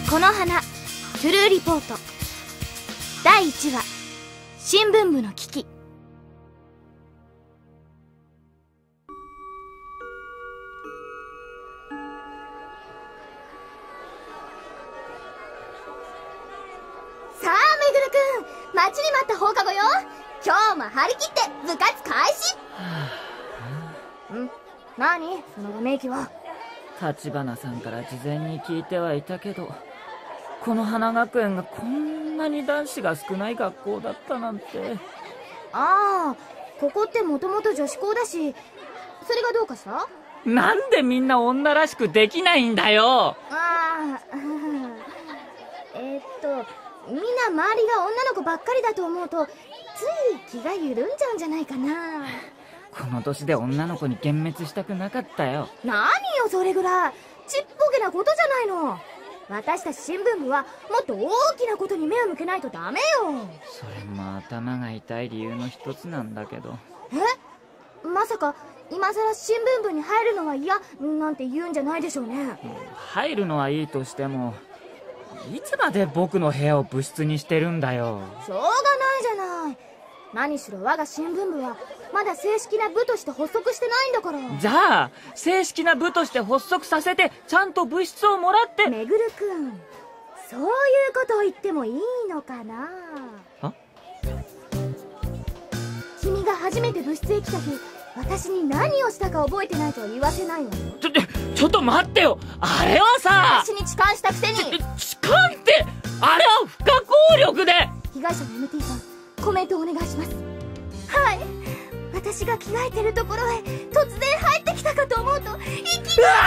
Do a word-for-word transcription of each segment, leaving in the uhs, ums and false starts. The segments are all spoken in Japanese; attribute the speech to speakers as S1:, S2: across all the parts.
S1: この花トゥルーリポートだいいちわ新聞部の危機。さあめぐるくん、待ちに待った放課後よ。今日も張り切って部活開始。ん？何そのごめ息は。
S2: 立花さんから事前に聞いてはいたけど、この花学園がこんなに男子が少ない学校だったなんて。
S1: ああ、ここってもともと女子校だし、それがどうかした？
S2: なんでみんな女らしくできないんだよ。
S1: ああえーっとみんな周りが女の子ばっかりだと思うと、つい気が緩んじゃうんじゃないかな。
S2: この年で女の子に幻滅したくなかったよ。
S1: 何よそれぐらい、ちっぽけなことじゃないの。私たち新聞部はもっと大きなことに目を向けないとダメよ。
S2: それも頭が痛い理由の一つなんだけど。
S1: え、まさか今さら新聞部に入るのは嫌なんて言うんじゃないでしょうね。
S2: 入るのはいいとしても、いつまで僕の部屋を部室にしてるんだよ。
S1: しょうがないじゃない。何しろ我が新聞部はまだ正式な部として発足してないんだから。
S2: じゃあ正式な部として発足させて、ちゃんと部室をもらって。
S1: めぐるくん、そういうことを言ってもいいのかな。
S2: は？
S1: 君が初めて部室へ来た日、私に何をしたか覚えてないとは言わせないわよ。
S2: ちょちょっと待ってよ。あれはさ、
S1: 私に痴漢したくせに。
S2: 痴漢って、あれは不可抗力で。
S1: 被害者の エムティー さん、コメントお願いします。はい、私が着替えてるところへ突然入ってきたかと思うと息が。
S2: うわ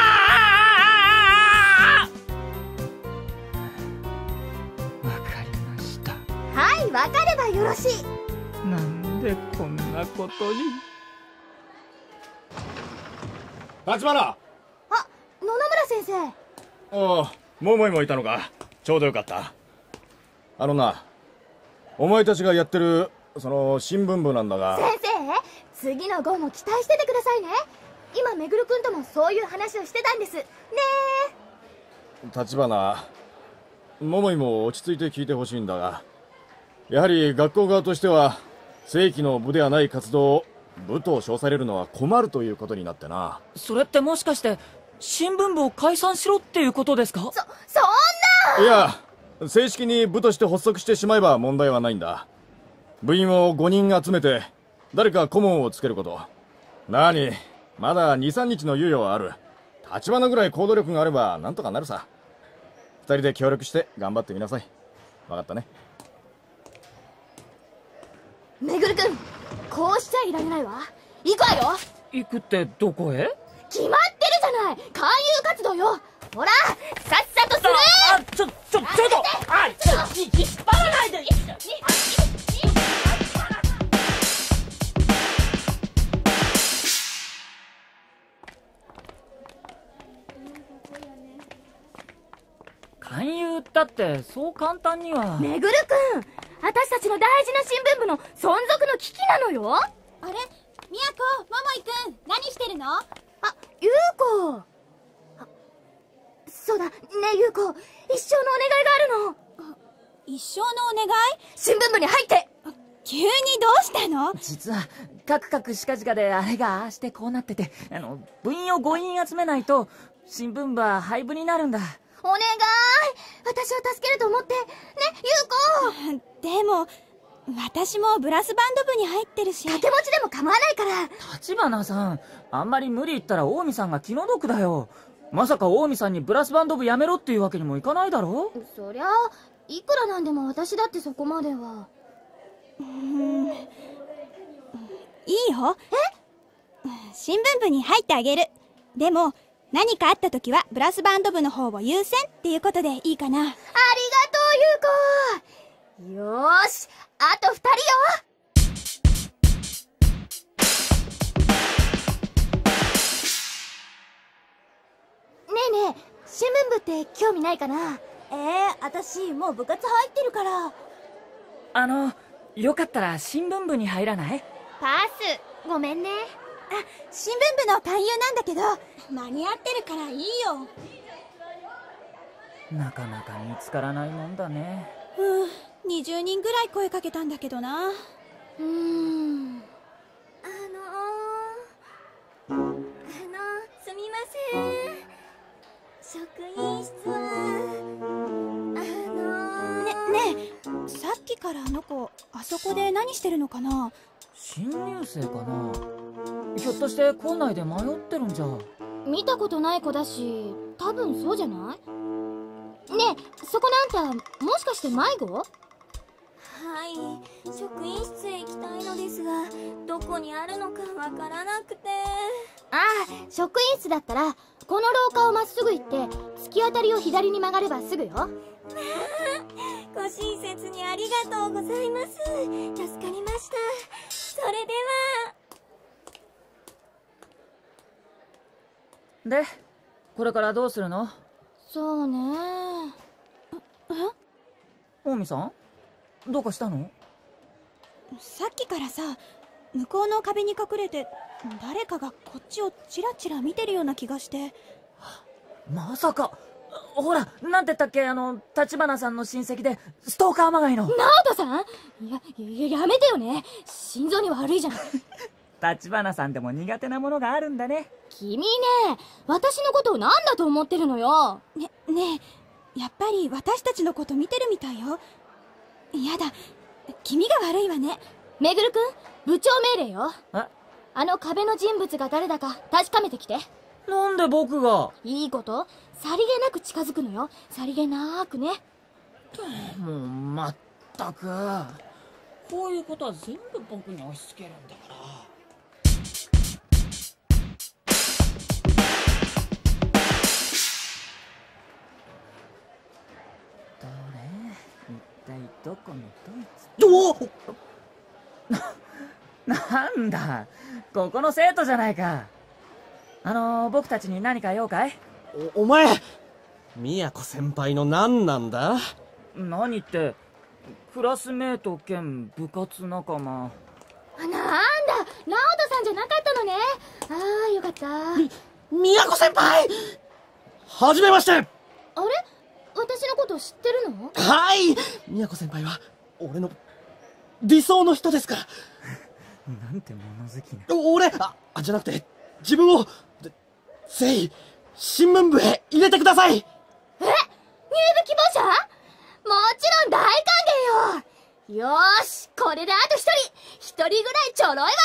S2: ー！わかりました。
S1: はい、わかればよろしい。
S2: なんでこんなことに。
S3: 立花。
S1: あ、野々村先生。
S3: ああ、桃井もいたのか。ちょうどよかった。あのな、お前たちがやってるその新聞部なんだが。
S1: 先生、次の号も期待しててくださいね。今めぐるくんともそういう話をしてたんですね。
S3: 立花、桃井も落ち着いて聞いてほしいんだが、やはり学校側としては正規の部ではない活動を部と称されるのは困るということになってな。
S2: それってもしかして新聞部を解散しろっていうことですか？そ、
S1: そんな。
S3: いや、正式に部として発足してしまえば問題はないんだ。部員をごにん集めて誰か顧問をつけること。なに、まだにさんにちの猶予はある。立花ぐらい行動力があればなんとかなるさ。二人で協力して頑張ってみなさい。分かったね。
S1: めぐるくん、こうしちゃいられないわ。行くわよ。
S2: 行くってどこへ？
S1: 決まってるじゃない、勧誘活動よ。ほら、さっさとする。
S2: あ、ちょ、ちょ、ちょっと、あ、ちょ、引っ張らないで。勧誘だってそう簡単には。
S1: めぐるくん、私たちの大事な新聞部の存続の危機なのよ。
S4: あれ、みやこ、ももいくん、何してるの？
S1: あ、ゆうこ。あ、そうだねえ、ゆうこ、一生のお願いがあるの。
S4: 一生のお願い？
S1: 新聞部に入って。
S4: 急にどうしたの？
S2: 実はカクカクしかじかであれがああしてこうなってて、あの部員をごにん集めないと新聞部は廃部になるんだ。
S1: お願い、私を助けると思ってね、ゆうこ。
S4: でも私もブラスバンド部に入ってるし。
S1: 掛け持ちでも構わないから。
S2: 立花さん、あんまり無理言ったら近江さんが気の毒だよ。まさか近江さんにブラスバンド部やめろっていうわけにもいかないだろ。
S1: そりゃいくらなんでも私だってそこまでは。
S4: うーん、いいよ。え？新聞部に入ってあげる。でも何かあった時はブラスバンド部の方を優先っていうことでいいかな。ありがと
S1: う、ゆうこ。よーし、あとふたりよ。ねえねえ、新聞部って興味ないかな？
S4: えー、私もう部活入ってるから。
S2: あの、よかったら新聞部に入らない？
S1: パス、ごめんね。
S4: あ、新聞部の勧誘なんだけど、間に合ってるからいいよ。
S2: なかなか見つからないもんだね。
S4: うん、にじゅうにんぐらい声かけたんだけどな。
S1: うーん。あのー、あのすみません。職員室はあのー、
S4: ねねえ、さっきからあの子あそこで何してるのかな。
S2: 新入生かな。ひょっとして校内で迷ってるんじゃ。
S1: 見たことない子だし、多分そうじゃない？ねえ、そこのあんた、もしかして迷子？はい、職員室へ行きたいのですが、どこにあるのかわからなくて。ああ、職員室だったらこの廊下をまっすぐ行って突き当たりを左に曲がればすぐよ。ご親切にありがとうございます。助かりました。それでは。
S2: で、これからどうするの？
S1: そうね。
S2: 近江さん、どうかしたの？
S4: さっきからさ、向こうの壁に隠れて誰かがこっちをチラチラ見てるような気がして。
S2: まさか。ほら、なんて言ったっけ、あの立花さんの親戚でストーカーまがいの
S1: 直人さん。やややめてよね。心臓に悪いじゃない。
S2: 立花さんでも苦手なものがあるんだね。
S1: 君ね、私のことを何だと思ってるのよ。
S4: ねねえ、やっぱり私たちのこと見てるみたいよ。やだ、君が悪いわね。
S1: めぐるくん、部長命令よ。
S2: え？
S1: あの壁の人物が誰だか確かめてきて。
S2: なんで僕が？
S1: いいこと、さりげなく近づくのよ。さりげなーくね。
S2: もうまったく、こういうことは全部僕に押し付けるんだから。どれ、一体どこのドイツ？おな、なんだ、ここの生徒じゃないか。あのー、僕たちに何か用かい？
S5: お、お前、宮子先輩の何なんだ？
S2: 何って、クラスメート兼部活仲間。
S1: あ、なんだ、直人さんじゃなかったのね。ああ、よかった。
S5: み、宮子先輩！はじめまして！あれ？
S1: 私のこと知ってるの？
S5: はい！宮子先輩は、俺の、理想の人ですから。
S2: なんて物好きな。
S5: 俺、あ、あじゃなくて、自分を、ぜひ、新聞部へ入れてください。え？入
S1: 部希望者？もちろん大歓迎よ。よーし、これであと一人、一人ぐらいちょろいわよ。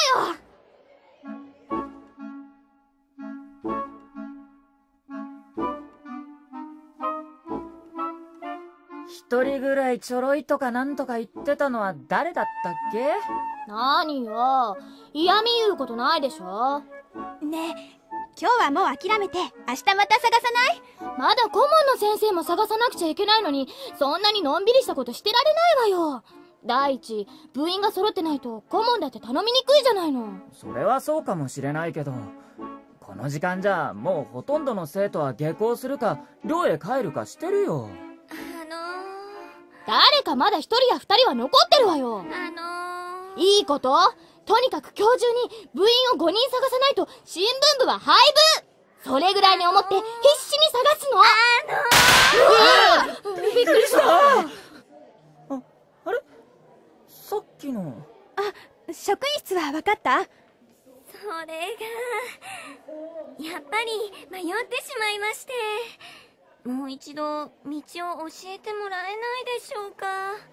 S2: 一人ぐらいちょろいとかなんとか言ってたのは誰だったっけ？
S1: なによ、嫌味言うことないでしょ。
S4: ねえ、今日はもう諦めて明日また探さない？
S1: まだ顧問の先生も探さなくちゃいけないのに、そんなにのんびりしたことしてられないわよ。第一、部員が揃ってないと顧問だって頼みにくいじゃないの。
S2: それはそうかもしれないけど、この時間じゃもうほとんどの生徒は下校するか寮へ帰るかしてるよ。
S1: あのー、誰かまだ一人や二人は残ってるわよ。あのー、いいこと？とにかく今日中に部員をごにん探さないと新聞部は廃部。それぐらいに思って必死に探すの。あのー、うわー、びっくりした。
S2: あ、あれ？さっきの。
S4: あ、職員室は分かった？
S1: それが、やっぱり迷ってしまいまして。もう一度道を教えてもらえないでしょうか。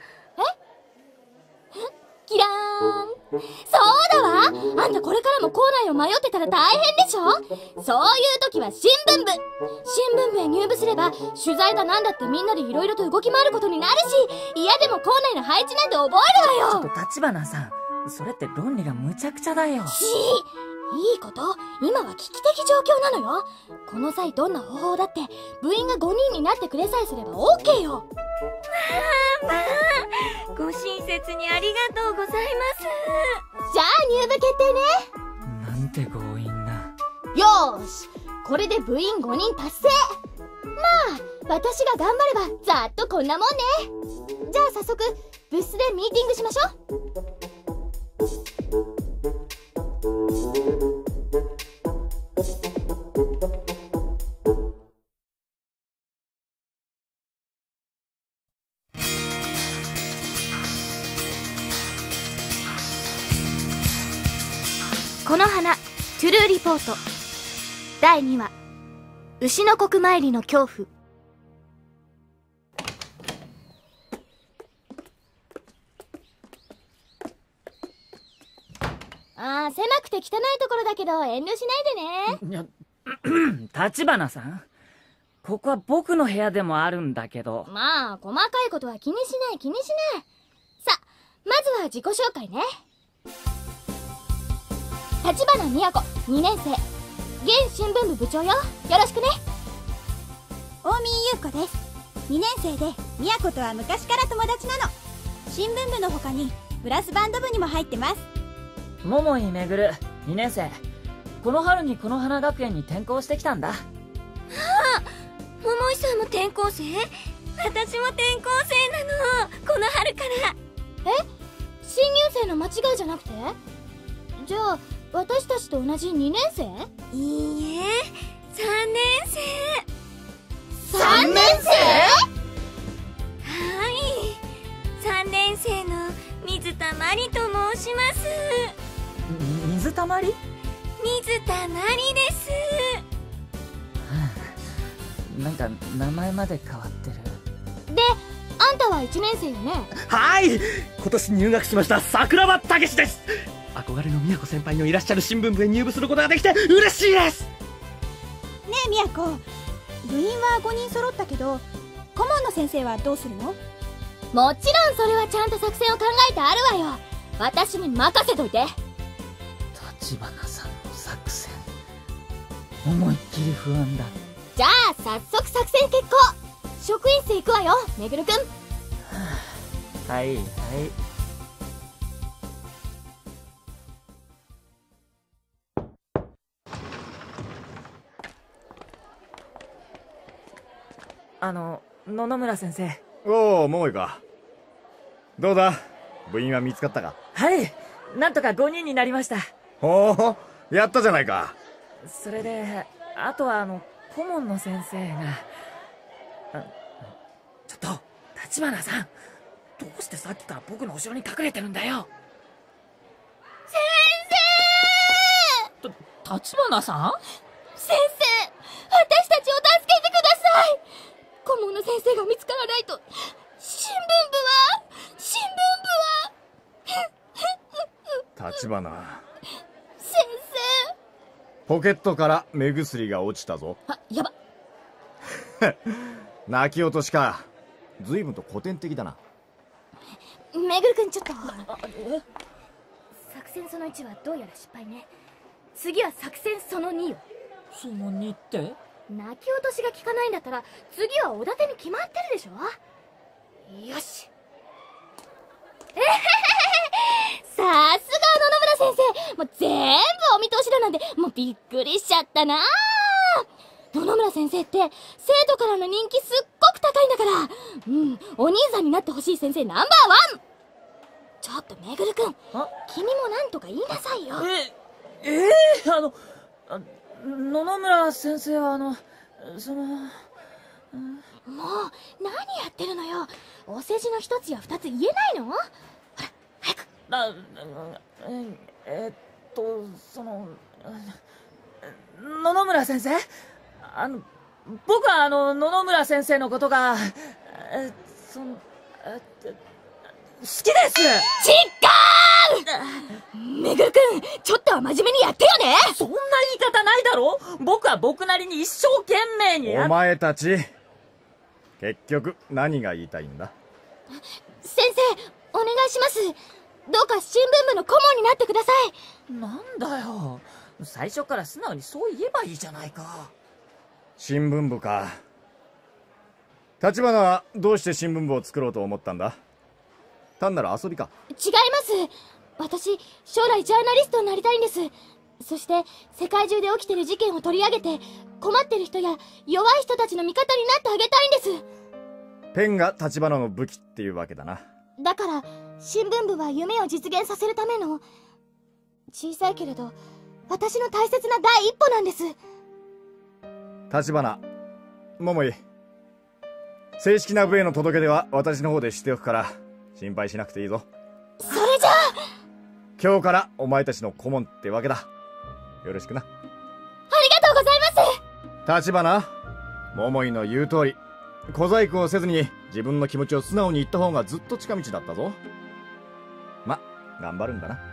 S1: え？え？キラーン。そうだわ。あんたこれからも校内を迷ってたら大変でしょ。そういう時は新聞部。新聞部へ入部すれば取材だなんだってみんなでいろいろと動き回ることになるし、嫌でも校内の配置なんて覚えるわよ。
S2: ちょっと立花さん、それって論理がむちゃくちゃだよ。
S1: しいいこと、今は危機的状況なのよ。この際どんな方法だって部員がごにんになってくれさえすれば オーケー よ。まあまあ、ご親切にありがとうございます。じゃあ入部決定ね。
S2: なんて強引な。
S1: よーし、これで部員ごにん達成。まあ私が頑張ればざっとこんなもんね。じゃあ早速部室でミーティングしましょう。 ルーリポートだいにわ、牛の国参りの恐怖。ああ、狭くて汚いところだけど遠慮しないでね。
S2: いや、立花さん、ここは僕の部屋でもあるんだけど。
S1: まあ細かいことは気にしない気にしない。さ、まずは自己紹介ね。立花美也子、にねんせい、現新聞部部長よ。よろしくね。
S4: 大見優子です。にねんせいで美也子とは昔から友達なの。新聞部の他にブラスバンド部にも入ってます。
S2: 桃井めぐる、にねんせい、この春にこの花学園に転校してきたんだ。
S6: ああ、桃井さんも転校生？私も転校生なの、この春から。
S1: え、新入生の間違いじゃなくて？じゃあ私たちと同じにねんせい？
S6: いいえ、さんねんせい。
S1: さんねんせい？
S6: はい、さんねんせいの水田まりと申します。
S2: 水たまり？
S6: 水田まりです。
S2: なんか名前まで変わってる。
S1: で、あんたはいちねんせいよね？
S5: はい、今年入学しました桜庭武史です。憧れの美也子先輩のいらっしゃる新聞部へ入部することができて嬉しいです。
S4: ねえ美也子、部員はごにん揃ったけど顧問の先生はどうするの？
S1: もちろんそれはちゃんと作戦を考えてあるわよ。私に任せといて。
S2: 立花さんの作戦、思いっきり不安だ。
S1: じゃあ早速作戦決行。職員室行くわよ、めぐるくん。
S2: はいはい。あの、野々村先生。
S3: おお、桃井か。どうだ、部員は見つかったか？
S2: はい、なんとかごにんになりました。
S3: ほお、やったじゃないか。
S2: それで、あとはあの顧問の先生が、あ、ちょっと立花さん、どうしてさっきから僕の後ろに隠れてるんだよ。
S1: 先生！
S2: た立花さん？
S1: 先生、私たちを助けてください。顧問の先生が見つからないと新聞部は新聞部は
S3: 立花
S1: 先生。
S3: ポケットから目薬が落ちたぞ。
S1: あ、やば。
S3: 泣き落としか。随分と古典的だな。
S1: めぐるくん、ちょっと。作戦そのいちはどうやら失敗ね。次は作戦そのによ。
S2: そのにって？
S1: 泣き落としが効かないんだったら次はおだてに決まってるでしょ。よし。えへへへ、さすが野々村先生、もう全部お見通しだなんて、もうびっくりしちゃったな。野々村先生って生徒からの人気すっごく高いんだから、うん、お兄さんになってほしい先生ナンバーワン。ちょっとめぐるくん、君もなんとか言いなさいよ。
S2: ええー、あのあ野々村先生はあのその、うん、
S1: もう何やってるのよ。お世辞の一つや二つ言えないの？ほら早く。
S2: あええー、っとその野々村先生、あの僕はあの野々村先生のことがえそのえ好きです。ちっ
S1: かーめぐるくん、ちょっとは真面目にやってよね。
S2: そんな言い方ないだろ。僕は僕なりに一生懸命にやっ。
S3: お前たち結局何が言いたいんだ？
S1: 先生、お願いします。どうか新聞部の顧問になってください。
S2: なんだよ、最初から素直にそう言えばいいじゃないか。
S3: 新聞部か。立花はどうして新聞部を作ろうと思ったんだ？単なる遊びか？
S1: 違います。私、将来ジャーナリストになりたいんです。そして世界中で起きてる事件を取り上げて、困ってる人や弱い人たちの味方になってあげたいんです。
S3: ペンが立花の武器っていうわけだな。
S1: だから新聞部は夢を実現させるための、小さいけれど私の大切な第一歩なんです。
S3: 立花、桃井、正式な部への届け出は私の方でしておくから心配しなくていいぞ。
S1: それじゃあ
S3: 今日からお前たちの顧問ってわけだ。 よろしくな。
S1: ありがとうございます。
S3: 立花、桃井の言う通り、小細工をせずに自分の気持ちを素直に言った方がずっと近道だったぞ。ま、頑張るんだな。はい。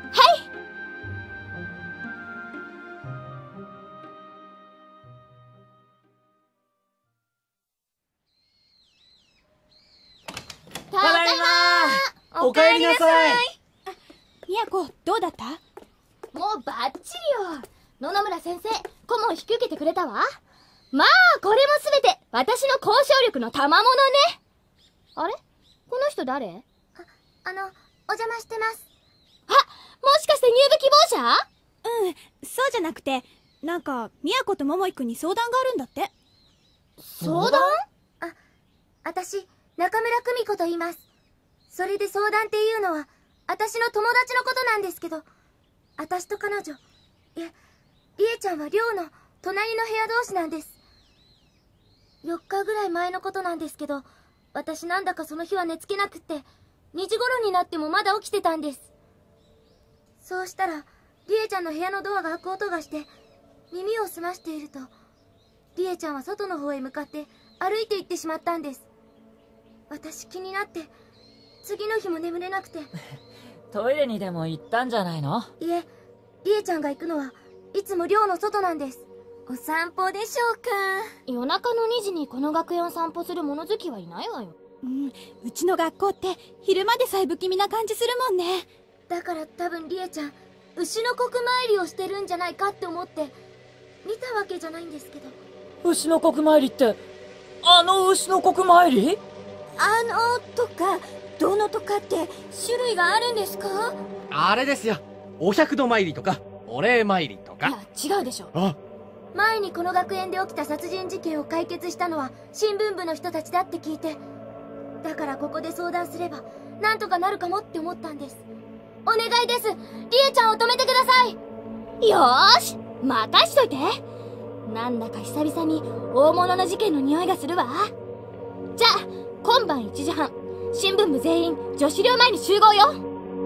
S2: ただいまー。
S5: おかえりなさい。
S4: みやこ、どうだった？
S1: もうバッチリよ。野々村先生、顧問引き受けてくれたわ。まあ、これもすべて私の交渉力の賜物ね。あれ？この人誰？あ、
S6: あの、お邪魔してます。
S1: あ、もしかして入部希望者？
S4: うん、そうじゃなくて、なんか、みやこと桃井くんに相談があるんだって。
S1: 相談？
S6: あ、私、中村久美子と言います。それで相談っていうのは、私の友達のことなんですけど、私と彼女、いえ、りえちゃんは寮の隣の部屋同士なんです。よっかぐらい前のことなんですけど、私なんだかその日は寝つけなくって、にじ頃になってもまだ起きてたんです。そうしたら、りえちゃんの部屋のドアが開く音がして、耳を澄ましていると、りえちゃんは外の方へ向かって歩いて行ってしまったんです。私気になって、次の日も眠れなくて。
S2: トイレにでも行ったんじゃないの？
S6: いえ、りえちゃんが行くのはいつも寮の外なんです。お散歩でしょうか？
S1: 夜中のにじにこの学園を散歩する物好きはいないわよ。
S4: うん、うちの学校って昼間でさえ不気味な感じするもんね。
S6: だから多分りえちゃん、牛の国参りをしてるんじゃないかって思って、見たわけじゃないんですけど。
S2: 牛の国参りって、あの牛の国参り？
S6: あのとか、どのとかって種類があるんですか？
S5: あれですよ。お百度参りとか、お礼参りとか。
S1: いや、違うでしょ。
S5: あ、
S6: 前にこの学園で起きた殺人事件を解決したのは新聞部の人たちだって聞いて、だからここで相談すればなんとかなるかもって思ったんです。お願いです。りえちゃんを止めてください。
S1: よーし、任しといて。なんだか久々に大物の事件の匂いがするわ。じゃあ今晩いちじはん、新聞部全員女子寮前に集合よ。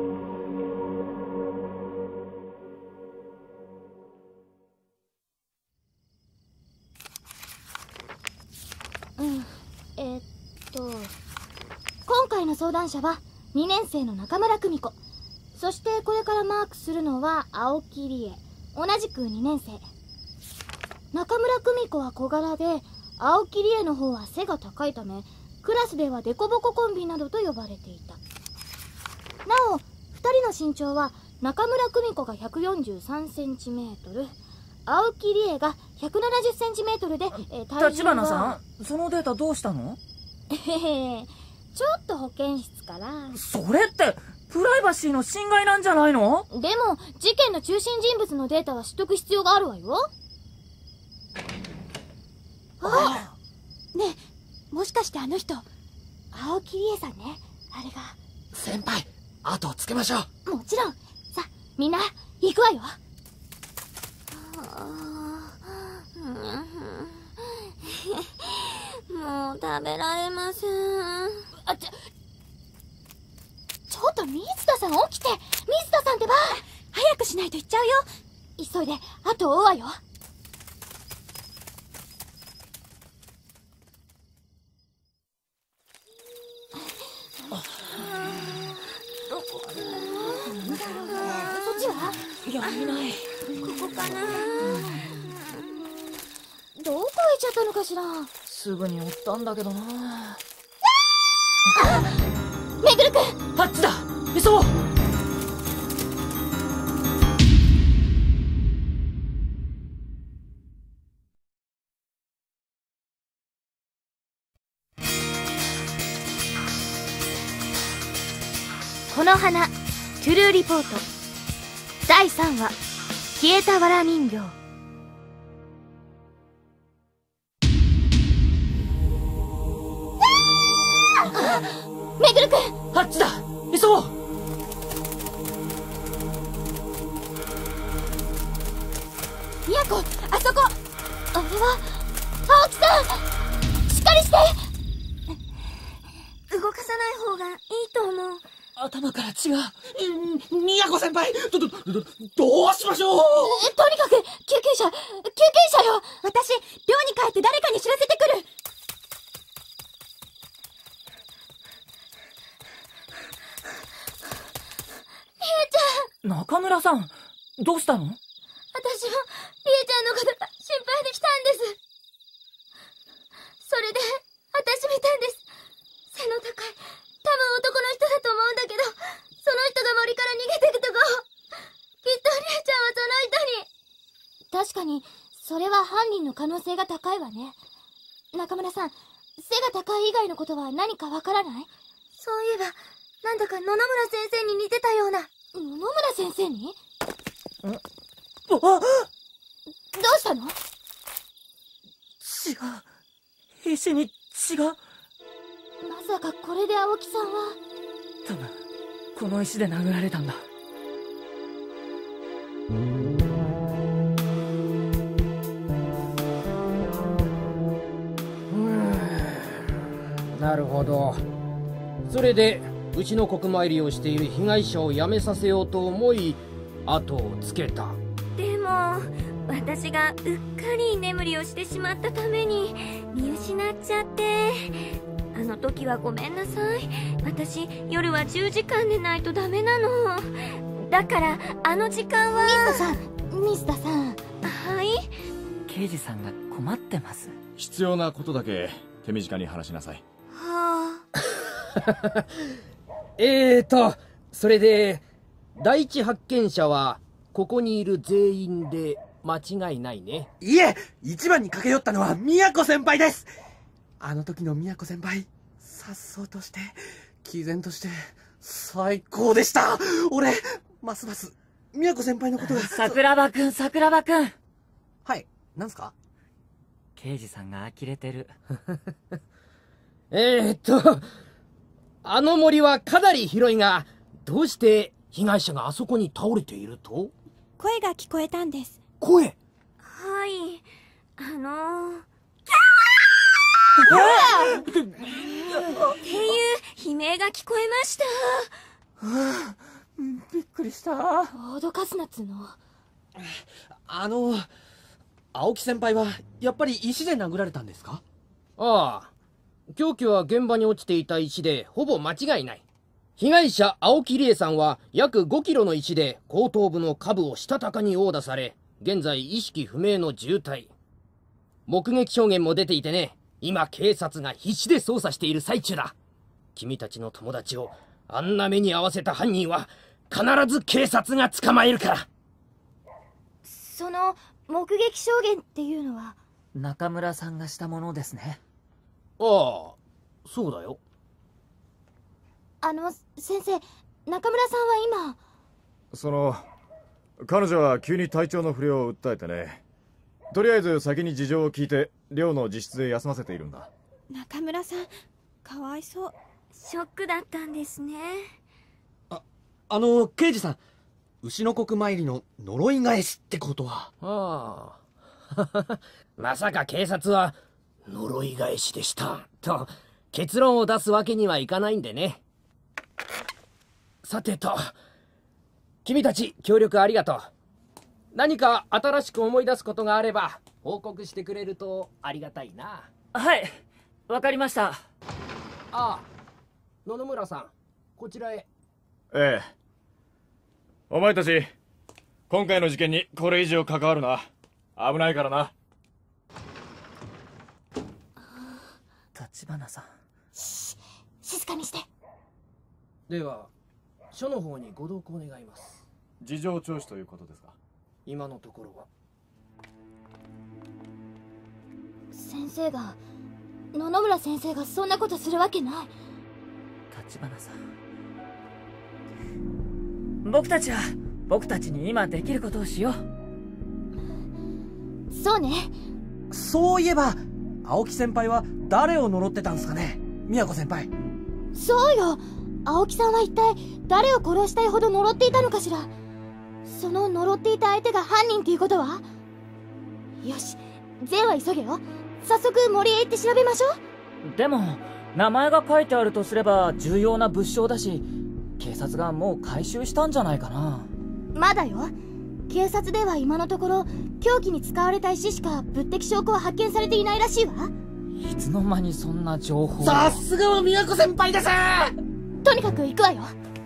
S1: うん、えー、っと今回の相談者はにねん生の中村久美子。そしてこれからマークするのは青木理恵、同じくにねん生。中村久美子は小柄で、青木理恵の方は背が高いため、クラスではデコボココンビなどと呼ばれていた。なお、ふたりの身長は中村久美子がひゃくよんじゅうさんセンチメートル、青木理恵がひゃくななじゅっセンチメートルで、え体重は
S2: 立花さん、そのデータどうしたの？
S1: えへへ、ちょっと保健室から。
S2: それってプライバシーの侵害なんじゃないの？
S1: でも事件の中心人物のデータは取得必要があるわよ。
S4: あ、ねえ、もしかしてあの人、
S1: 青木理恵さんね、あれが。
S5: 先輩、後をつけましょ
S1: う。もちろん。さ、みんな行くわよ。
S6: もう食べられません。
S1: あ、ちょ、ちょっと水田さん起きて。水田さんってば。
S4: 早くしないと行っちゃうよ。
S1: 急いで後を追うわよ。どこかな。そっちは？
S2: いや、いない。
S6: ここかな。
S1: どこ行っちゃったのかしら。
S2: すぐに追ったんだけどな。
S1: めぐるくん、
S2: あっちだ。急ごう。
S1: この花、トゥルーリポートだいさんわ、消えたわら人形。めぐるくん、
S2: あっちだ。急ごう。
S4: みやこ、あそこ。
S1: あれは青木さん、しっかりして。
S6: 動かさない方がいいと思う。
S5: 頭から血が。みやこ先輩、ど、ど、ど、どうしましょう。
S1: え、とにかく、救急車、救急車よ。
S4: 私、寮に帰って誰かに知らせてくる。
S1: りえちゃん。
S2: 中村さん、どうしたの？
S6: 私も、りえちゃんのことが心配で来たんです。それで、私見たんです。背の高い、多分男の人だと思うんだけど、その人が森から逃げてくとこを。きっとりえちゃんはその人に。
S1: 確かに、それは犯人の可能性が高いわね。中村さん、背が高い以外のことは何かわからない？
S6: そういえば、なんだか野々村先生に似てたような。
S1: 野々村先生に？
S2: ん？あ！
S1: どうしたの？
S2: 血が、石に血が。
S1: まさかこれで青木さんは。
S2: 多分、この石で殴られたんだ。
S7: なるほど。それでうちの国参りをしている被害者を辞めさせようと思い後をつけた。
S6: でも私がうっかり眠りをしてしまったために見失っちゃって。あの時はごめんなさい。私夜はじゅうじかん寝ないとダメなの。だからあの時間は。
S1: ミスタさん、ミスタさん。
S6: はい。
S2: 刑事さんが困ってます。
S3: 必要なことだけ手短に話しなさい。
S6: は
S7: あえーとそれで第一発見者はここにいる全員で間違いないね。
S5: いえ、一番に駆け寄ったのは宮子先輩です。あの時の宮子先輩、颯爽として毅然として最高でした。俺ますます宮子先輩のことが。
S2: 桜庭くん、桜庭くん。
S5: はい、なんすか？
S2: 刑事さんが呆れてる。
S7: えーっとあの森はかなり広いが、どうして被害者があそこに倒れていると？
S4: 声が聞こえたんです。
S7: 声？
S6: はい、あのー、っていう悲鳴が聞こえました。
S5: はあ、びっくりした。
S1: 脅かすなっつうの。
S5: あの青木先輩はやっぱり石で殴られたんですか？
S7: ああ、凶器は現場に落ちていた石でほぼ間違いない。被害者青木理恵さんは約ごキロの石で後頭部の下部をしたたかに殴打され、現在意識不明の重体。目撃証言も出ていてね、今警察が必死で捜査している最中だ。君たちの友達をあんな目に遭わせた犯人は必ず警察が捕まえるから。
S1: その目撃証言っていうのは
S2: 中村さんがしたものですね。
S7: ああ、そうだよ。
S1: あの先生、中村さんは今。
S3: その彼女は急に体調の不良を訴えてね。とりあえず先に事情を聞いて寮の自室で休ませているんだ。
S4: 中村さん、かわいそう。
S6: ショックだったんですね。
S5: あ、あの刑事さん、牛の国参りの呪い返しってことは？
S7: ああまさか警察は呪い返しでしたと結論を出すわけにはいかないんでね。さてと、君たち協力ありがとう。何か新しく思い出すことがあれば報告してくれるとありがたいな。
S2: はい、わかりました。
S7: ああ、野々村さん、こちらへ。
S3: ええ。お前たち今回の事件にこれ以上関わるな。危ないからな。
S2: 橘さん。
S1: し静かにして。
S7: では署の方にご同行願います。
S3: 事情聴取ということですか？
S7: 今のところは。
S1: 先生が野々村先生がそんなことするわけない。
S2: 橘さん、僕たちは僕たちに今できることをしよう。
S1: そうね。
S5: そういえば青木先輩は誰を呪ってたんすかね、宮子先輩。
S1: そうよ、青木さんは一体誰を殺したいほど呪っていたのかしら。その呪っていた相手が犯人っていうことは。よし、善は急げよ。早速森へ行って調べましょう。
S2: でも名前が書いてあるとすれば重要な物証だし、 警察がもう回収したんじゃないかな。
S1: まだよ。警察では今のところ凶器に使われた石しか物的証拠は発見されていないらしいわ。
S2: いつの間にそんな情報を。
S5: さすがは宮子先輩です。
S1: とにかく行くわよ。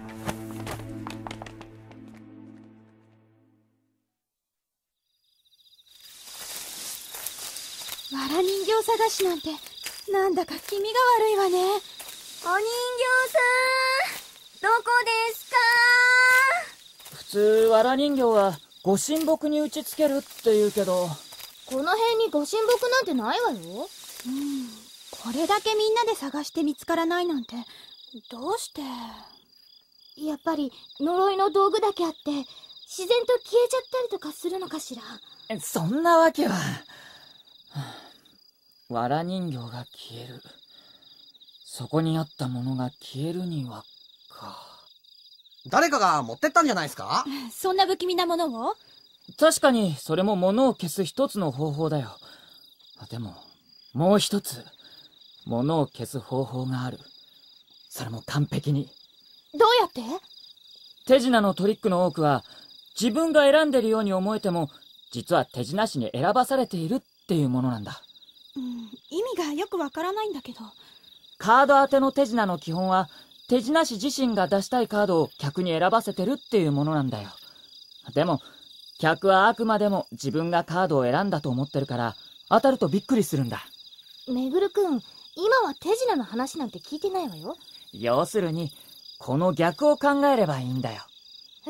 S4: わら人形探しなんてなんだか気味が悪いわね。
S6: お人形さん、どこですか？
S2: 普通わら人形はご神木に打ちつけるって言うけど、
S1: この辺にご神木なんてないわよ。
S4: うん、これだけみんなで探して見つからないなんてどうして。
S1: やっぱり呪いの道具だけあって自然と消えちゃったりとかするのかしら。
S2: そんなわけは。わら人形が消える、そこにあったものが消えるにはか。
S5: 誰かが持ってったんじゃないですか？
S4: そんな不気味なものを。
S2: 確かにそれも物を消す一つの方法だよ。でももう一つ物を消す方法がある。それも完璧に。
S1: どうやって？
S2: 手品のトリックの多くは自分が選んでるように思えても実は手品師に選ばされているっていうものなんだ。
S4: うん、意味がよくわからないんだけど。
S2: カード当ての手品の基本は手品師自身が出したいカードを客に選ばせてるっていうものなんだよ。でも客はあくまでも自分がカードを選んだと思ってるから当たるとびっくりするんだ。
S1: めぐるくん、今は手品の話なんて聞いてないわよ。
S2: 要するにこの逆を考えればいいんだよ。
S1: え？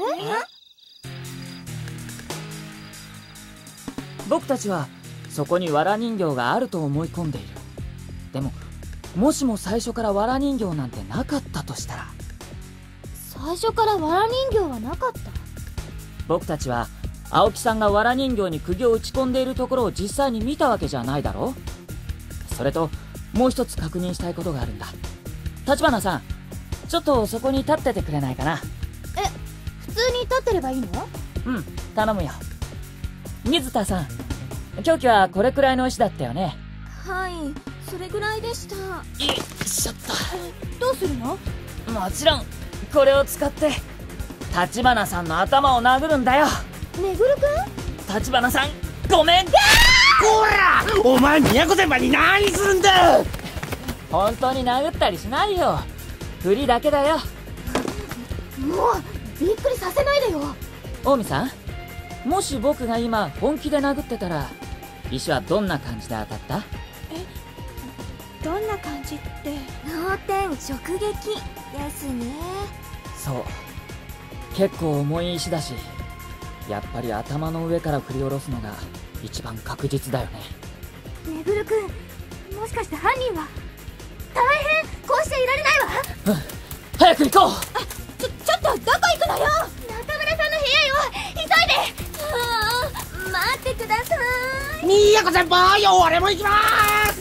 S2: 僕たちはそこにわら人形があると思い込んでいる。でももしも最初からわら人形なんてなかったとしたら。
S1: 最初からわら人形はなかった？
S2: 僕たちは青木さんがわら人形に釘を打ち込んでいるところを実際に見たわけじゃないだろ。それともう一つ確認したいことがあるんだ。橘さん、ちょっとそこに立っててくれないかな。
S1: え、普通に立ってればいいの？
S2: うん、頼むよ。水田さん、凶器はこれくらいの石だったよね。
S6: はい、それぐらいでした。
S2: よいしょっと。
S4: どうするの？
S2: もちろんこれを使って橘さんの頭を殴るんだよ。
S1: めぐるくん？
S2: 橘さん、ごめん。こ
S5: ら！お前宮子先輩に何するんだ！
S2: 本当に殴ったりしないよ。振りだけだよ。
S1: もうびっくりさせないでよ。
S2: 近江さん、もし僕が今本気で殴ってたら石はどんな感じで当たった？
S4: え、どんな感じって。
S6: 脳天直撃ですね。
S2: そう、結構重い石だし、やっぱり頭の上から振り下ろすのが一番確実だよね。
S6: めぐるくん、もしかして犯人は。大変、こうしていられないわ。
S2: うん、早く行こう。
S1: あ、ちょ、ちょっとどこ行くのよ。
S6: 中村さんの部屋よ、急いで。ああ、待ってください。
S5: 宮子先輩、俺も行きまーす。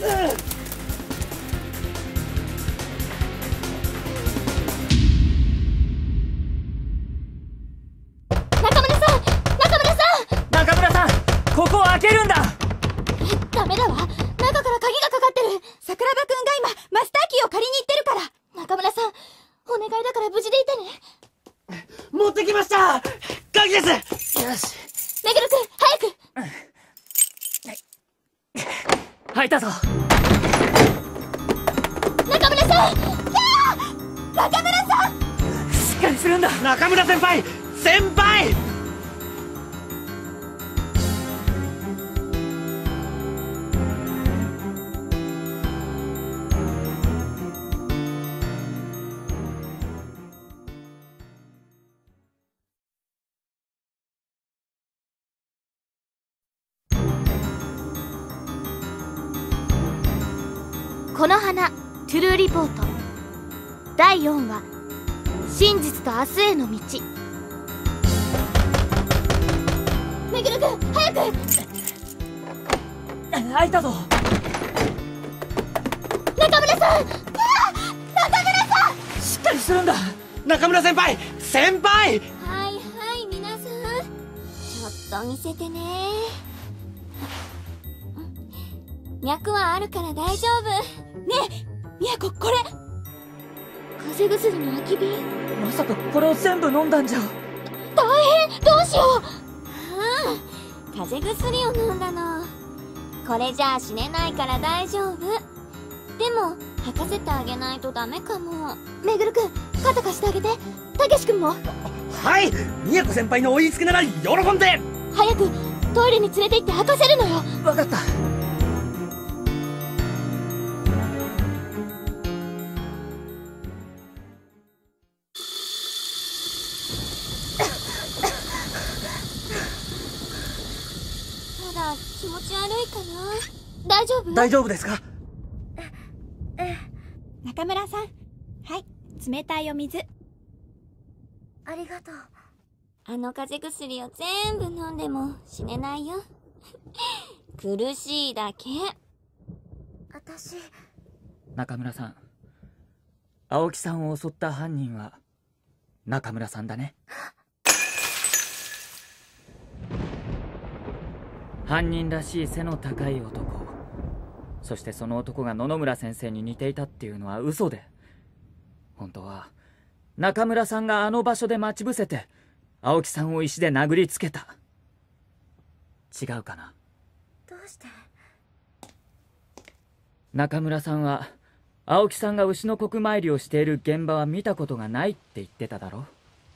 S1: 中村さん、中村さん、
S2: 中村さん、ここを開けるんだ。
S1: ダメだわ、中から鍵がかかってる。
S4: 桜庭くんが今マスターキーを借りに行ってるから。
S1: 中村さん、お願いだから無事でいてね。
S5: 持ってきました、鍵です。
S2: よし、
S1: めぐるくん、早く。
S2: 開いたぞ。
S1: 中村さん、キャー！中村さん、
S2: しっかりするんだ。
S5: 中村先輩、先輩。
S1: この花、トゥルーリポートだいよんわ、真実と明日への道。めぐるくん、早く。
S2: 開いたぞ。
S1: 中村さん、中村さん、
S2: しっかりするんだ。
S5: 中村先輩、先輩。
S6: はいはい、皆さん、ちょっと見せてね。脈はあるから大丈夫。
S4: ねえ、みやこ、これ。
S1: 風邪薬の空き瓶。
S2: まさかこれを全部飲んだんじゃ。
S1: 大変、どうしよう。
S6: うん、風邪薬を飲んだの。これじゃあ死ねないから大丈夫。でも吐かせてあげないとダメかも。
S1: めぐるくん、肩貸してあげて。たけしくんも。
S5: はい、みやこ先輩の追いつけなら喜んで。
S1: 早くトイレに連れて行って吐かせるのよ。
S2: 分かった。
S6: まだ気持ち悪いかな。
S1: 大丈夫？
S5: 大丈夫ですか？
S4: 中村さん、はい、冷たいお水。
S6: ありがとう。あの風邪薬を全部飲んでも死ねないよ。苦しいだけ。私。
S2: 中村さん、青木さんを襲った犯人は中村さんだね。犯人らしい背の高い男、そしてその男が野々村先生に似ていたっていうのは嘘で、本当は中村さんがあの場所で待ち伏せて青木さんを石で殴りつけた。違うかな。
S6: どうして？
S2: 中村さんは青木さんが牛の国参りをしている現場は見たことがないって言ってただろ。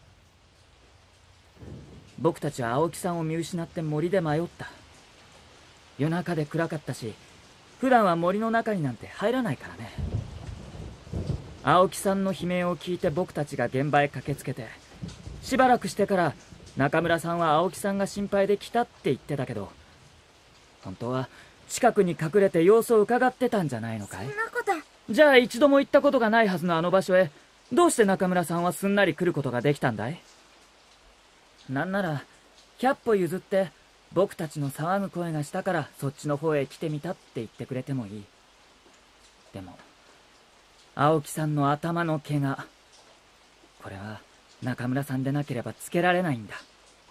S2: 僕たちは青木さんを見失って森で迷った。夜中で暗かったし、普段は森の中になんて入らないからね。青木さんの悲鳴を聞いて僕たちが現場へ駆けつけて、しばらくしてから中村さんは青木さんが心配で来たって言ってたけど、本当は近くに隠れて様子を伺ってたんじゃないのかい？
S6: そんなこと。
S2: じゃあ一度も行ったことがないはずのあの場所へどうして中村さんはすんなり来ることができたんだい？なんならひゃっ歩譲って僕たちの騒ぐ声がしたからそっちの方へ来てみたって言ってくれてもいい。でも青木さんの頭の怪我、これは中村さんでなければつけられないんだ。